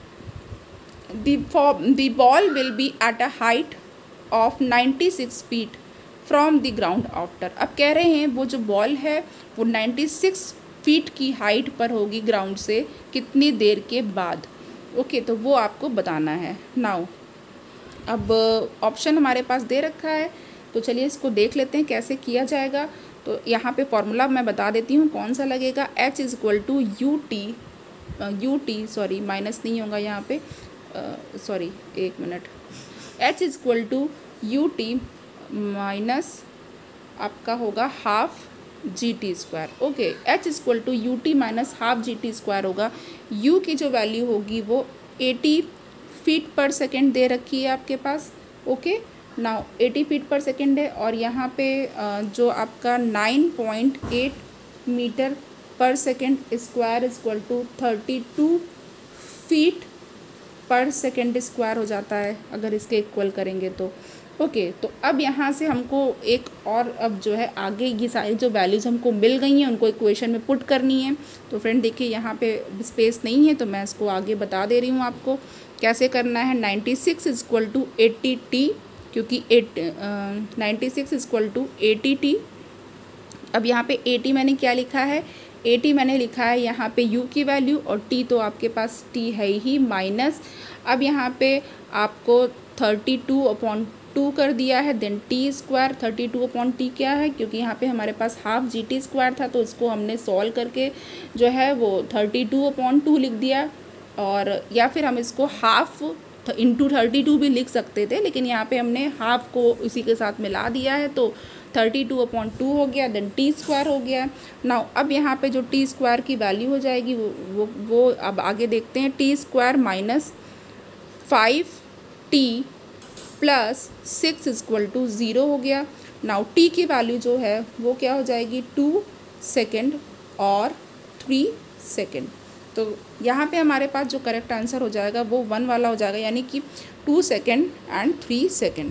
The ball will be at a height of 96 feet from the ground after. अब कह रहे हैं वो जो बॉल है वो 96 फीट की हाइट पर होगी ग्राउंड से कितनी देर के बाद, ओके, तो वो आपको बताना है। नाउ अब ऑप्शन हमारे पास दे रखा है, तो चलिए इसको देख लेते हैं कैसे किया जाएगा। तो यहाँ पे फॉर्मूला मैं बता देती हूँ कौन सा लगेगा, h is equal to u t sorry minus नहीं होगा यहाँ पे, सॉरी एक minute, h is equal to u t minus आपका होगा half g t square, okay. h is equal to u t minus half g t square होगा। u की जो वैल्यू होगी वो 80 फीट पर सेकेंड दे रखी है आपके पास, okay. Now 80 feet per second है, और यहाँ पे जो आपका 9.8 metre per second square is equal to 32 feet per second square हो जाता है अगर इसके इक्वल करेंगे तो, ओके। तो अब यहाँ से हमको एक और अब जो है आगे ये सारी जो वैल्यूज़ हमको मिल गई हैं उनको इक्वेशन में पुट करनी है। तो फ्रेंड देखिए यहाँ पे स्पेस नहीं है तो मैं इसको आगे बता दे रही हूँ आपको कैसे करना है। 96 इज इक्वल टू 80t, क्योंकि 96 इज इक्वल टू 80t। अब यहाँ पे 80 मैंने क्या लिखा है, 80 मैंने लिखा है यहाँ पे u की वैल्यू, और t तो आपके पास t है ही माइनस। अब यहाँ पे आपको 32/2 कर दिया है, देन t स्क्वायर 32/t क्या है, क्योंकि यहाँ पे हमारे पास हाफ जी टी स्क्वायर था तो इसको हमने सॉल्व करके जो है वो 32/2 लिख दिया, और या फिर हम इसको हाफ इंटू 32 भी लिख सकते थे, लेकिन यहाँ पे हमने हाफ को इसी के साथ मिला दिया है तो 32/2 हो गया, देन टी स्क्वायर हो गया। नाउ अब यहाँ पे जो टी स्क्वायर की वैल्यू हो जाएगी वो अब आगे देखते हैं। T square minus 5t plus 6 is equal to 0 हो गया। नाउ टी की वैल्यू जो है वो क्या हो जाएगी 2 सेकेंड और 3 सेकेंड। तो यहाँ पे हमारे पास जो करेक्ट आंसर हो जाएगा वो 1 वाला हो जाएगा, यानी कि 2 second and 3 second.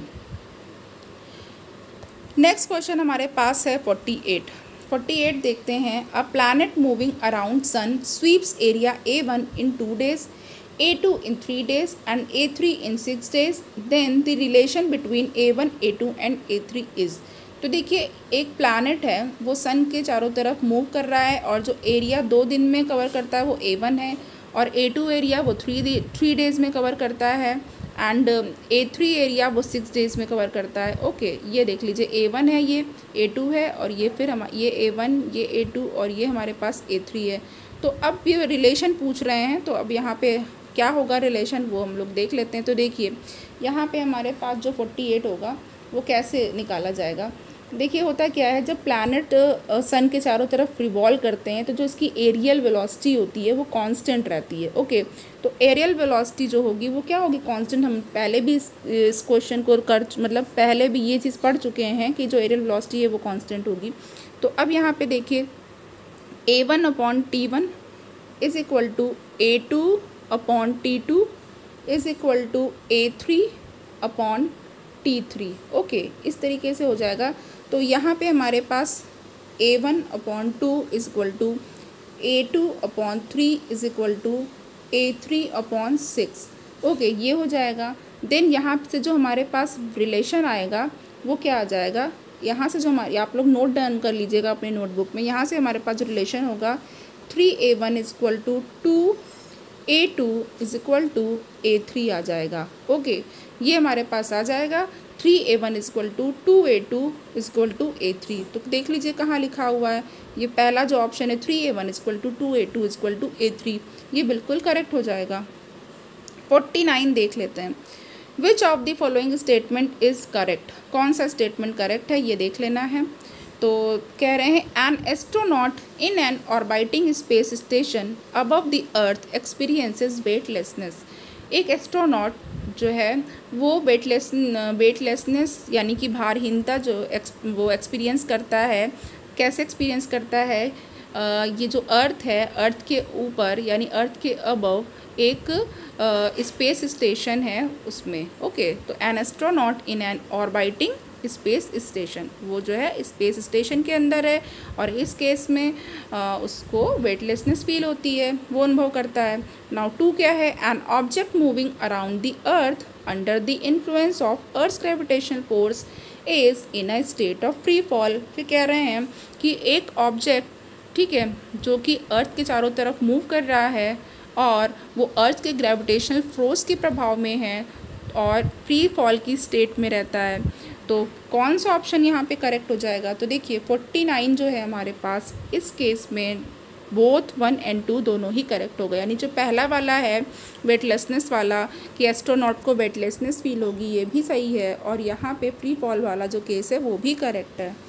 Next question हमारे पास है 48 देखते हैं। A planet moving around sun sweeps area A1 in 2 days, A2 in 3 days and A3 in 6 days, then the relation between A1, A2 and A3 is। तो देखिए एक planet है वो सन के चारों तरफ मूव कर रहा है और जो एरिया 2 दिन में कवर करता है वो A1 है और A2 एरिया वो 3 डेज़ में कवर करता है एंड A3 एरिया वो 6 डेज़ में कवर करता है। ओके ये देख लीजिए A1 है, ये A2 है और ये फिर ये A1, ये A2 और ये हमारे पास A3 है। तो अब ये रिलेशन पूछ रहे हैं, तो अब यहाँ पे क्या होगा रिलेशन वो हम लोग देख लेते हैं। तो देखिए यहाँ पे हमारे पास जो 48 होगा वो कैसे निकाला जाएगा। देखिए होता क्या है, जब प्लैनेट सन के चारों तरफ रिवॉल्व करते हैं तो जो इसकी एरियल वेलोसिटी होती है वो कांस्टेंट रहती है। ओके तो एरियल वेलोसिटी जो होगी वो क्या होगी, कांस्टेंट। हम पहले भी इस क्वेश्चन को पहले भी ये चीज़ पढ़ चुके हैं कि जो एरियल वेलोसिटी है वो कांस्टेंट होगी। तो अब यहाँ पे देखिए A1/T1 is equal to A2/T2 is equal to A3/T3। Okay इस तरीके से हो जाएगा। तो यहाँ पे हमारे पास A1/2 is equal to A2/3 is equal to A3/6। Okay ये हो जाएगा। देन यहाँ से जो हमारे पास रिलेशन आएगा वो क्या आ जाएगा, यहाँ से जो हमारे, आप लोग नोट डाउन कर लीजिएगा अपने नोटबुक में। यहाँ से हमारे पास जो रिलेशन होगा 3A1 is equal to 2A2 is equal to A3 आ जाएगा। ओके ये हमारे पास आ जाएगा 3A1 is equal to 2A2 is equal to A3। तो देख लीजिए कहाँ लिखा हुआ है, ये पहला जो ऑप्शन है 3A1 is equal to 2A2 is equal to A3, ये बिल्कुल करेक्ट हो जाएगा। 49 देख लेते हैं। Which of the following statement is correct, कौन सा स्टेटमेंट करेक्ट है ये देख लेना है। तो कह रहे हैं an astronaut in an orbiting space station above the earth experiences weightlessness. एक एस्ट्रोनॉट जो है वो वेटलेसनेस यानी कि भारहीनता जो वो एक्सपीरियंस करता है। कैसे एक्सपीरियंस करता है, ये जो अर्थ है, अर्थ के ऊपर यानी अर्थ के अबव एक स्पेस स्टेशन है उसमें। ओके तो an astronaut in an orbiting space station, वो जो है स्पेस स्टेशन के अंदर है और इस केस में उसको वेटलेसनेस फील होती है, वो अनुभव करता है। नाउ 2 क्या है, an object moving around the earth under the influence of earth gravitational force is in a state of free fall. फिर कह रहे हैं कि एक ऑब्जेक्ट, ठीक है, जो कि अर्थ के चारों तरफ मूव कर रहा है और वो अर्थ के ग्रेविटेशनल फोर्स के प्रभाव में है और फ्री फॉल की स्टेट में रहता है। तो कौन सा ऑप्शन यहाँ पे करेक्ट हो जाएगा। तो देखिए 49 जो है हमारे पास, इस केस में बोथ 1 और 2 दोनों ही करेक्ट हो गए। यानी जो पहला वाला है वेटलेसनेस वाला कि एस्ट्रोनॉट को वेटलेसनेस फील होगी, ये भी सही है और यहाँ पे फ्री फॉल वाला जो केस है वो भी करेक्ट है।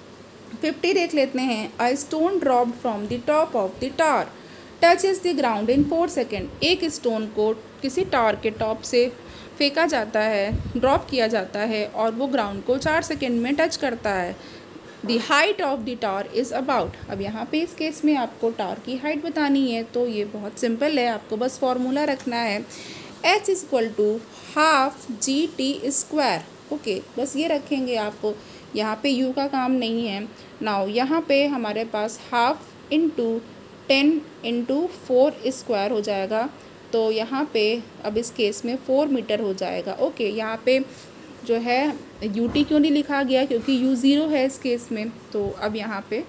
50 देख लेते हैं। A stone dropped from the top of the tower touches the ground in 4 second. एक स्टोन को किसी टावर के टॉप से फेंका जाता है, ड्रॉप किया जाता है और वो ग्राउंड को 4 सेकेंड में टच करता है। The height of the tower is about. अब यहाँ पे इस केस में आपको टावर की हाइट बतानी है, तो ये बहुत सिंपल है, आपको बस फॉर्मूला रखना है h is equal to half GT²। Okay बस ये रखेंगे आप, यहाँ पे u का काम नहीं है। नाउ यहाँ पे हमारे पास हाफ इंटू 10 इंटू 4 स्क्वायर हो जाएगा। तो यहाँ पे अब इस केस में 4 मीटर हो जाएगा। ओके यहाँ पे जो है UT क्यों नहीं लिखा गया, क्योंकि U 0 है इस केस में। तो अब यहाँ पे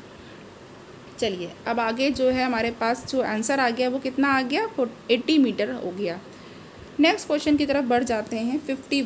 चलिए अब आगे जो है हमारे पास जो आंसर आ गया वो कितना आ गया, 80 मीटर हो गया। नेक्स्ट क्वेश्चन की तरफ बढ़ जाते हैं।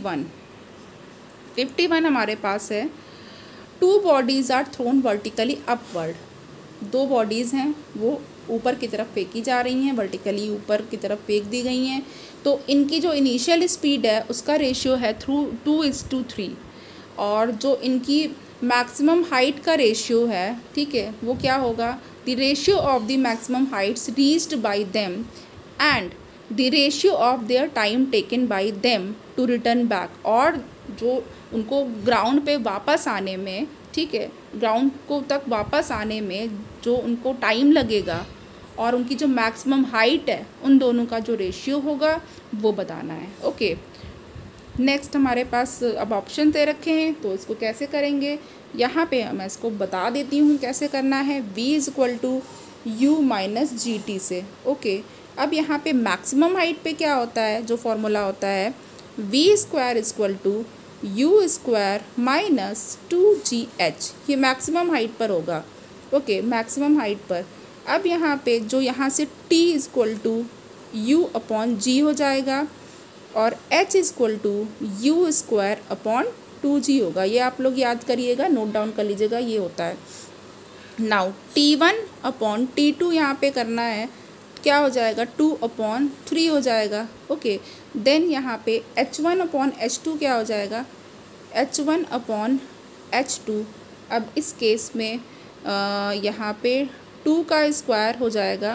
51 हमारे पास है, 2 bodies are thrown vertically upward. 2 bodies हैं वो ऊपर की तरफ फेंकी जा रही हैं, वर्टिकली ऊपर की तरफ फेंक दी गई हैं। तो इनकी जो इनिशियल स्पीड है उसका रेशियो है 2:3 और जो इनकी मैक्सिमम हाइट का रेशियो है, ठीक है, वो क्या होगा, the ratio of the maximum heights reached by them and the ratio of their time taken by them to return back. और जो उनको ग्राउंड पे वापस आने में, ठीक है, ग्राउंड को तक वापस आने में जो उनको टाइम लगेगा और उनकी जो मैक्सिमम हाइट है, उन दोनों का जो रेशियो होगा वो बताना है। ओके नेक्स्ट हमारे पास अब ऑप्शन दे रखे हैं, तो इसको कैसे करेंगे, यहाँ पे मैं इसको बता देती हूँ कैसे करना है। v is equal to u minus GT से। ओके अब यहाँ पे मैक्सिमम हाइट पे क्या होता है, जो फॉर्मूला होता है v² is equal to u square minus 2gh, ये मैक्सिमम हाइट पर होगा। ओके, मैक्सिमम हाइट पर। अब यहाँ पे जो यहाँ से t equal to u upon g हो जाएगा और h equal to u square upon 2g होगा। ये आप लोग याद करिएगा, नोट डाउन कर लीजिएगा, ये होता है। नाउ t1 अपॉन t2 यहाँ पे करना है, क्या हो जाएगा 2 अपॉन 3 हो जाएगा। ओके, देन यहाँ पे h1 अपॉन h2 क्या हो जाएगा h1 अपॉन h2। अब इस केस में यहाँ पे 2 का स्क्वायर हो जाएगा।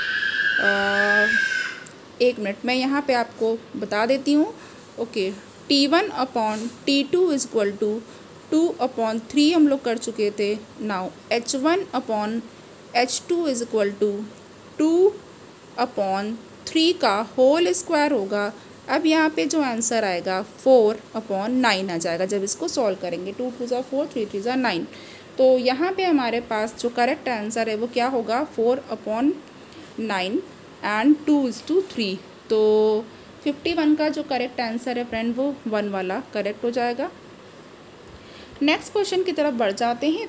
एक मिनट, मैं यहाँ पे आपको बता देती हूँ। Okay, t1 upon t2 is equal to 2 upon 3 हम लोग कर चुके थे। Now h1 upon h2 is equal to 2 upon 3 का होल स्क्वायर होगा। अब यहाँ पे जो आंसर आएगा 4 अपॉन 9 आ जाएगा जब इसको सॉल्व करेंगे। 2 2 ज़ा 4, 3 3 ज़ा 9। तो यहाँ पे हमारे पास जो करेक्ट आंसर है वो क्या होगा 4 अपॉन 9 एंड 2:3। तो 51 का जो करेक्ट आंसर है फ्रेंड वो 1 वाला करेक्ट हो जाएगा। नेक्स्ट क्वेश्चन की तरफ बढ़ जाते हैं।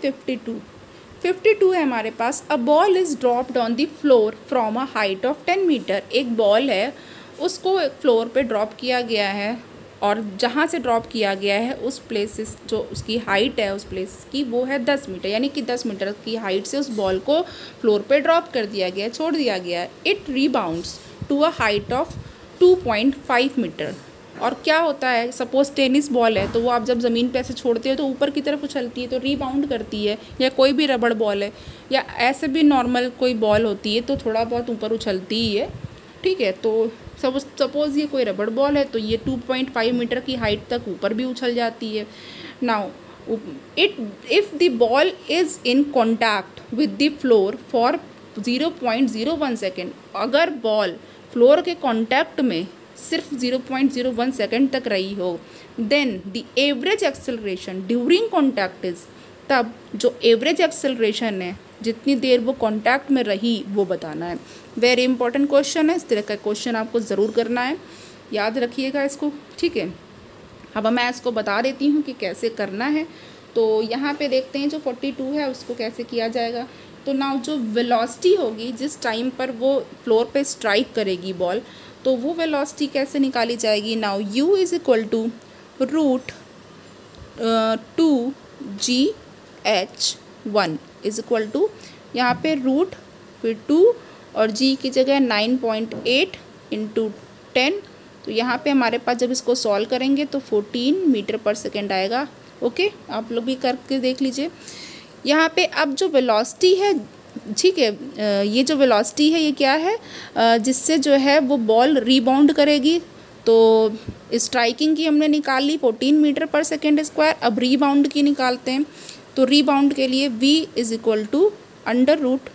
52 है हमारे पास। A ball is dropped on the floor from a height of 10 metre. एक बॉल है, उसको एक फ्लोर पे ड्रॉप किया गया है और जहाँ से ड्रॉप किया गया है उस प्लेस जो उसकी हाइट है उस प्लेस की वो है 10 मीटर, यानी कि 10 मीटर की हाइट से उस बॉल को फ्लोर पे ड्रॉप कर दिया गया है, छोड़ दिया गया है। It rebounds to a height of 2.5 metre. और क्या होता है, सपोज टेनिस बॉल है तो वो आप जब ज़मीन पे ऐसे छोड़ते हो तो ऊपर की तरफ उछलती है तो रीबाउंड करती है, या कोई भी रबड़ बॉल है या ऐसे भी नॉर्मल कोई बॉल होती है तो थोड़ा बहुत ऊपर उछलती ही है। ठीक है, तो सपोज़ ये कोई रबड़ बॉल है तो ये 2.5 मीटर की हाइट तक ऊपर भी उछल जाती है। Now if the ball is in contact with the floor for 0.01 second, अगर बॉल फ्लोर के कॉन्टैक्ट में सिर्फ 0.01 सेकेंड तक रही हो, then the average acceleration during contact is, तब जो एवरेज एक्सेलरेशन है जितनी देर वो कॉन्टैक्ट में रही वो बताना है। वेरी इंपॉर्टेंट क्वेश्चन है, इस तरह का क्वेश्चन आपको ज़रूर करना है, याद रखिएगा इसको। ठीक है, अब मैं इसको बता देती हूँ कि कैसे करना है। तो यहाँ पे देखते हैं जो 42 है उसको कैसे किया जाएगा। तो नाउ जो वेलोसिटी होगी जिस टाइम पर वो फ्लोर पे स्ट्राइक करेगी बॉल, तो वो वेलोसिटी कैसे निकाली जाएगी। Now u is equal to root 2gh1 is equal to, यहाँ पे रूट फिर 2 और g की जगह 9.8 इंटू 10। तो यहाँ पे हमारे पास जब इसको सॉल्व करेंगे तो 14 मीटर पर सेकेंड आएगा। ओके, आप लोग भी करके देख लीजिए। यहाँ पे अब जो वेलोसिटी है, ठीक है, ये जो वेलोसिटी है ये क्या है, जिससे जो है वो बॉल रीबाउंड करेगी। तो स्ट्राइकिंग की हमने निकाल ली 14 मीटर पर सेकेंड स्क्वायर। अब रीबाउंड की निकालते हैं। तो रीबाउंड के लिए v is equal to under root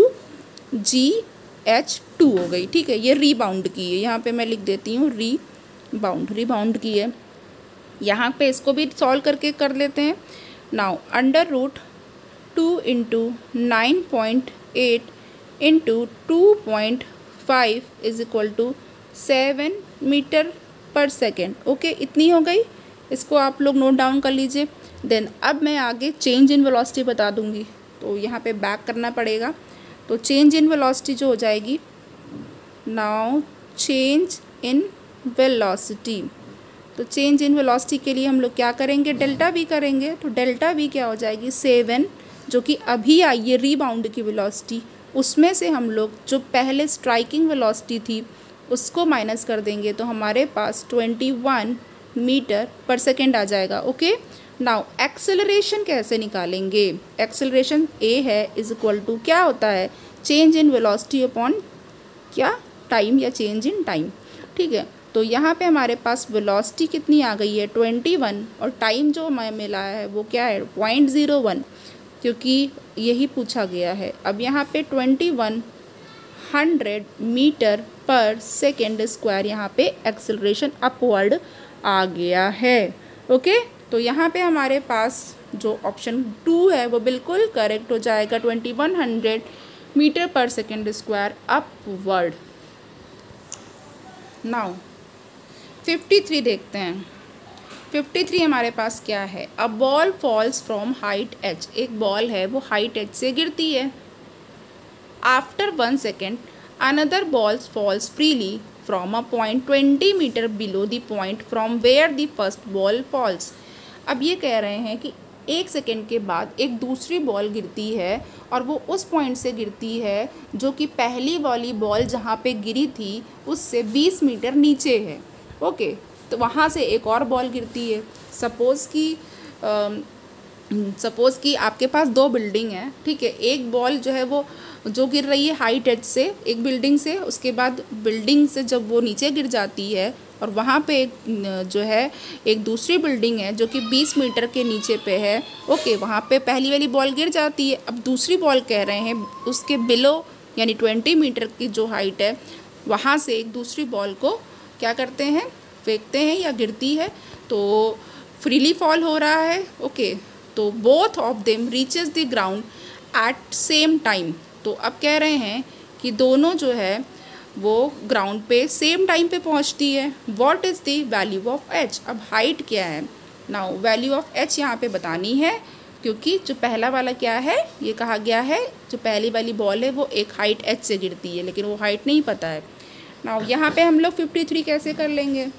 2gh2 हो गई। ठीक है, ये रीबाउंड की है, यहाँ पे मैं लिख देती हूँ रीबाउंड की है। यहाँ पे इसको भी सॉल्व करके कर लेते हैं। Now under root 2 into 9.8 into 2.5 is equal to 7 metre per second. Okay, इतनी हो गई, इसको आप लोग नोट डाउन कर लीजिए। देन अब मैं आगे चेंज इन वेलोसिटी बता दूंगी, तो यहाँ पे बैक करना पड़ेगा। तो चेंज इन वेलोसिटी जो हो जाएगी, नाउ चेंज इन वेलोसिटी, तो चेंज इन वेलोसिटी के लिए हम लोग क्या करेंगे, डेल्टा वी करेंगे। तो डेल्टा वी क्या हो जाएगी 7, जो कि अभी आई है रीबाउंड की वेलोसिटी, उसमें से हम लोग जो पहले स्ट्राइकिंग वेलोसिटी थी उसको माइनस कर देंगे तो हमारे पास 21 मीटर पर सेकेंड आ जाएगा। ओके, नाउ एक्सेलरेशन कैसे निकालेंगे। एक्सेलरेशन ए है इज इक्वल टू क्या होता है, चेंज इन वेलोसिटी अपॉन क्या, टाइम या चेंज इन टाइम। ठीक है, तो यहाँ पे हमारे पास वेलोसिटी कितनी आ गई है 21 और टाइम जो हमें मिला है वो क्या है 0.01, क्योंकि यही पूछा गया है। अब यहाँ पे 2100 मीटर पर सेकेंड स्क्वायर यहाँ पे एक्सेलरेशन अपवर्ड आ गया है। ओके, तो यहाँ पे हमारे पास जो ऑप्शन 2 है वो बिल्कुल करेक्ट हो जाएगा, 2100 metre per second square upward. Now 53 देखते हैं। 53 हमारे पास क्या है, a ball falls from height h, एक बॉल है वो हाइट h से गिरती है। After 1 second another ball falls freely from a point 20 metre below the point from where the first ball falls. अब ये कह रहे हैं कि 1 सेकेंड के बाद एक दूसरी बॉल गिरती है और वो उस पॉइंट से गिरती है जो कि पहली वाली बॉल जहाँ पे गिरी थी उससे 20 मीटर नीचे है। ओके, तो वहाँ से एक और बॉल गिरती है। सपोज़ कि आपके पास 2 बिल्डिंग हैं, ठीक है। एक बॉल जो है वो जो गिर रही है हाइट एज से एक बिल्डिंग से, उसके बाद बिल्डिंग से जब वो नीचे गिर जाती है और वहाँ पे जो है एक दूसरी बिल्डिंग है जो कि 20 मीटर के नीचे पे है। ओके, वहाँ पे पहली वाली बॉल गिर जाती है। अब दूसरी बॉल कह रहे हैं उसके बिलो यानी 20 मीटर की जो हाइट है वहाँ से एक दूसरी बॉल को क्या करते हैं, फेंकते हैं या गिरती है, तो फ्रीली फॉल हो रहा है। ओके, तो both of them reaches the ground at same time. तो अब कह रहे हैं कि दोनों जो है वो ग्राउंड पे सेम टाइम पे पहुंचती है। What is the value of h, अब हाइट क्या है। नाउ वैल्यू ऑफ एच यहाँ पे बतानी है क्योंकि जो पहला वाला क्या है, ये कहा गया है जो पहली वाली बॉल है वो एक हाइट एच से गिरती है, लेकिन वो हाइट नहीं पता है। नाउ यहाँ पे हम लोग 53 कैसे कर लेंगे।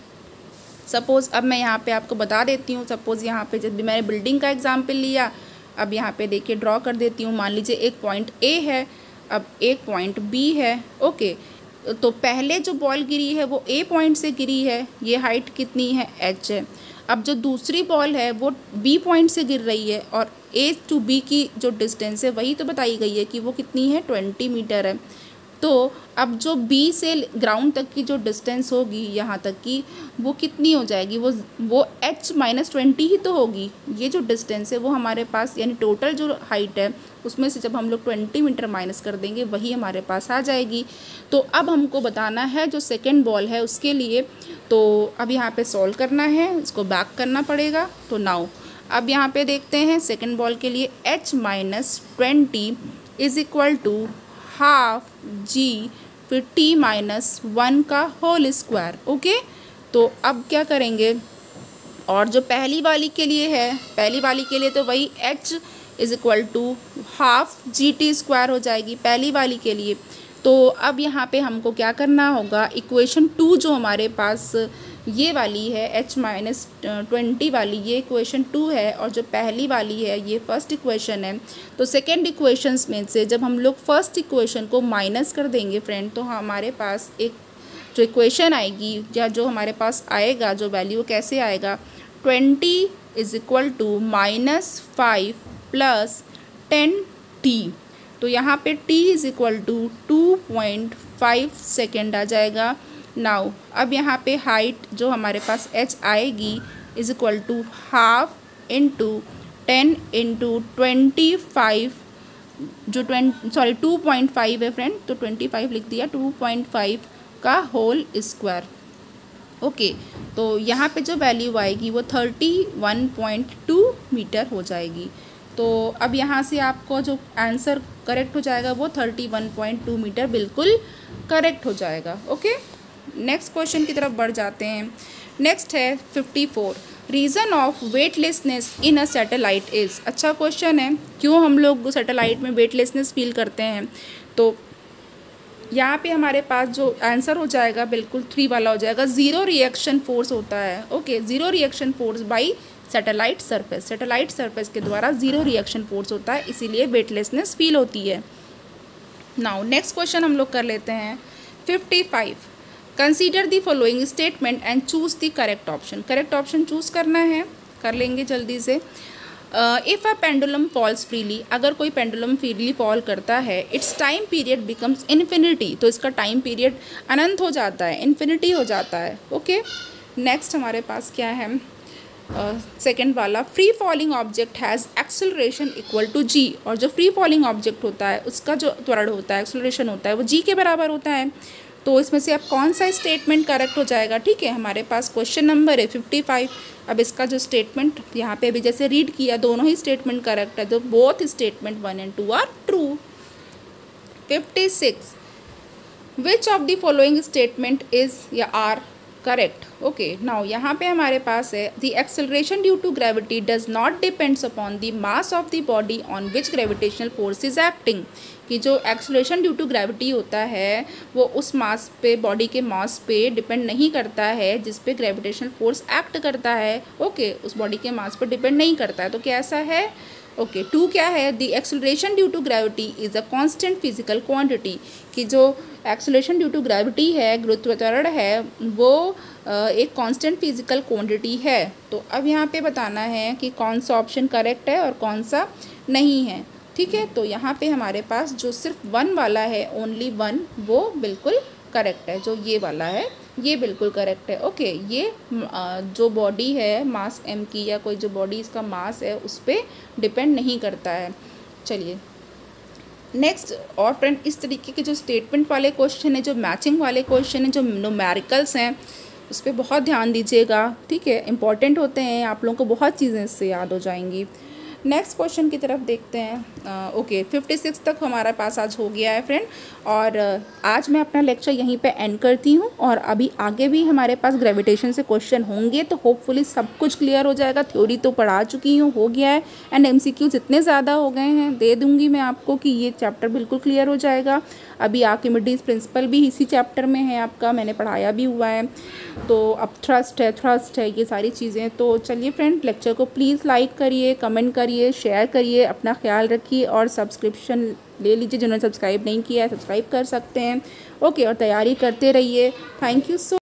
सपोज़ अब मैं यहाँ पे आपको बता देती हूँ। सपोज़ यहाँ पे जब भी मैंने बिल्डिंग का एग्जाम्पल लिया, अब यहाँ पे देखिए ड्रॉ कर देती हूँ। मान लीजिए एक पॉइंट ए है, अब एक पॉइंट बी है। ओके, तो पहले जो बॉल गिरी है वो ए पॉइंट से गिरी है, ये हाइट कितनी है, एच है। अब जो दूसरी बॉल है वो बी पॉइंट से गिर रही है और ए टू बी की जो डिस्टेंस है वही तो बताई गई है कि वो कितनी है, 20 मीटर है। तो अब जो बी से ग्राउंड तक की जो डिस्टेंस होगी यहाँ तक की, वो कितनी हो जाएगी, वो h माइनस 20 ही तो होगी। ये जो डिस्टेंस है वो हमारे पास यानी टोटल जो हाइट है उसमें से जब हम लोग 20 मीटर माइनस कर देंगे वही हमारे पास आ जाएगी। तो अब हमको बताना है जो सेकेंड बॉल है उसके लिए, तो अब यहाँ पे सॉल्व करना है, इसको बैक करना पड़ेगा। तो नाउ अब यहाँ पे देखते हैं सेकेंड बॉल के लिए h minus 20 is equal to half g फिर t माइनस 1 का होल स्क्वायर। ओके, तो अब क्या करेंगे, और जो पहली वाली के लिए है, पहली वाली के लिए तो वही h is equal to half g t square हो जाएगी पहली वाली के लिए। तो अब यहाँ पे हमको क्या करना होगा, इक्वेशन 2 जो हमारे पास ये वाली है h माइनस 20 वाली, ये इक्वेशन 2 है और जो पहली वाली है ये फर्स्ट इक्वेशन है। तो सेकेंड इक्वेशंस में से जब हम लोग फर्स्ट इक्वेशन को माइनस कर देंगे फ्रेंड, तो हमारे पास एक जो इक्वेशन आएगी या जो हमारे पास आएगा जो वैल्यू कैसे आएगा, 20 is equal to minus 5 plus 10t। तो यहाँ पे t is equal to 2.5 second आ जाएगा। नाउ अब यहाँ पे हाइट जो हमारे पास h आएगी is equal to half into 10 into 25 जो 2.5 है फ्रेंड, तो 25 लिख दिया, 2.5 का होल स्क्वायर। ओके, तो यहाँ पे जो वैल्यू आएगी वो 31.2 मीटर हो जाएगी। तो अब यहाँ से आपको जो आंसर करेक्ट हो जाएगा वो 31.2 मीटर बिल्कुल करेक्ट हो जाएगा। ओके, नेक्स्ट क्वेश्चन की तरफ बढ़ जाते हैं। नेक्स्ट है 54, reason of weightlessness in a satellite is. अच्छा क्वेश्चन है, क्यों हम लोग सैटेलाइट में वेटलेसनेस फील करते हैं। तो यहाँ पे हमारे पास जो आंसर हो जाएगा बिल्कुल 3 वाला हो जाएगा, ज़ीरो रिएक्शन फोर्स होता है। Okay, zero reaction force by satellite surface, satellite surface के द्वारा ज़ीरो रिएक्शन फोर्स होता है, इसीलिए वेटलेसनेस फील होती है। नाउ नेक्स्ट क्वेश्चन हम लोग कर लेते हैं 55, consider the following statement and choose the correct option. Correct option choose करना है, कर लेंगे जल्दी से। If a pendulum falls freely, अगर कोई पेंडुलम फ्रीली फॉल करता है, its time period becomes infinity, तो इसका टाइम पीरियड अनंत हो जाता है, इन्फिनिटी हो जाता है। ओके, नेक्स्ट हमारे पास क्या है, सेकेंड वाला, free falling object has acceleration equal to g, और जो फ्री फॉलिंग ऑब्जेक्ट होता है उसका जो त्वरण होता है, एक्सेलरेशन होता है, वो जी के बराबर होता है। तो इसमें से अब कौन सा स्टेटमेंट करेक्ट हो जाएगा। ठीक है, हमारे पास क्वेश्चन नंबर है 55। अब इसका जो स्टेटमेंट यहाँ पे अभी जैसे रीड किया, दोनों ही स्टेटमेंट करेक्ट है, तो both statement 1 and 2 are true. 56, which of the following statement is या आर करेक्ट। ओके, नाउ यहाँ पे हमारे पास है the acceleration due to gravity does not depends upon the mass of the body on which gravitational force is acting. कि जो acceleration due to gravity होता है वो उस मास पे, बॉडी के मास पे डिपेंड नहीं करता है जिस पे ग्रेविटेशनल फोर्स एक्ट करता है। ओके, उस बॉडी के मास पर डिपेंड नहीं करता है। तो कैसा है? ओके, 2 क्या है? The acceleration due to gravity is a constant physical quantity. कि जो एक्सेलरेशन ड्यू टू ग्रेविटी है, गुरुत्वाकर्षण है, वो एक कांस्टेंट फिजिकल क्वांटिटी है। तो अब यहाँ पे बताना है कि कौन सा ऑप्शन करेक्ट है और कौन सा नहीं है। ठीक है, तो यहाँ पे हमारे पास जो सिर्फ 1 वाला है, ओनली 1, वो बिल्कुल करेक्ट है। जो ये वाला है ये बिल्कुल करेक्ट है। ओके, ये जो बॉडी है मास m की, या कोई जो बॉडी इसका मास है उस पर डिपेंड नहीं करता है। चलिए नेक्स्ट। और फ्रेंड, इस तरीके के जो स्टेटमेंट वाले क्वेश्चन है, जो मैचिंग वाले क्वेश्चन है, जो न्यूमेरिकल्स हैं, उस पर बहुत ध्यान दीजिएगा। ठीक है, इंपॉर्टेंट होते हैं, आप लोगों को बहुत चीज़ें इससे याद हो जाएंगी। नेक्स्ट क्वेश्चन की तरफ देखते हैं। ओके, 56 तक हमारा पास आज हो गया है फ्रेंड, और आज मैं अपना लेक्चर यहीं पे एंड करती हूँ। और अभी आगे भी हमारे पास ग्रेविटेशन से क्वेश्चन होंगे, तो होपफुली सब कुछ क्लियर हो जाएगा। थ्योरी तो पढ़ा चुकी हूँ, हो गया है, एंड MCQ जितने ज़्यादा हो गए हैं दे दूँगी मैं आपको कि ये चैप्टर बिल्कुल क्लियर हो जाएगा। अभी आर्किमिडीज प्रिंसिपल भी इसी चैप्टर में है आपका, मैंने पढ़ाया भी हुआ है। तो अब थ्रस्ट है, ये सारी चीज़ें। तो चलिए फ्रेंड, लेक्चर को प्लीज़ लाइक करिए, कमेंट करिए, शेयर करिए, अपना ख्याल रखिए, और सब्सक्रिप्शन ले लीजिए। जिन्होंने सब्सक्राइब नहीं किया है सब्सक्राइब कर सकते हैं। ओके, और तैयारी करते रहिए। Thank you so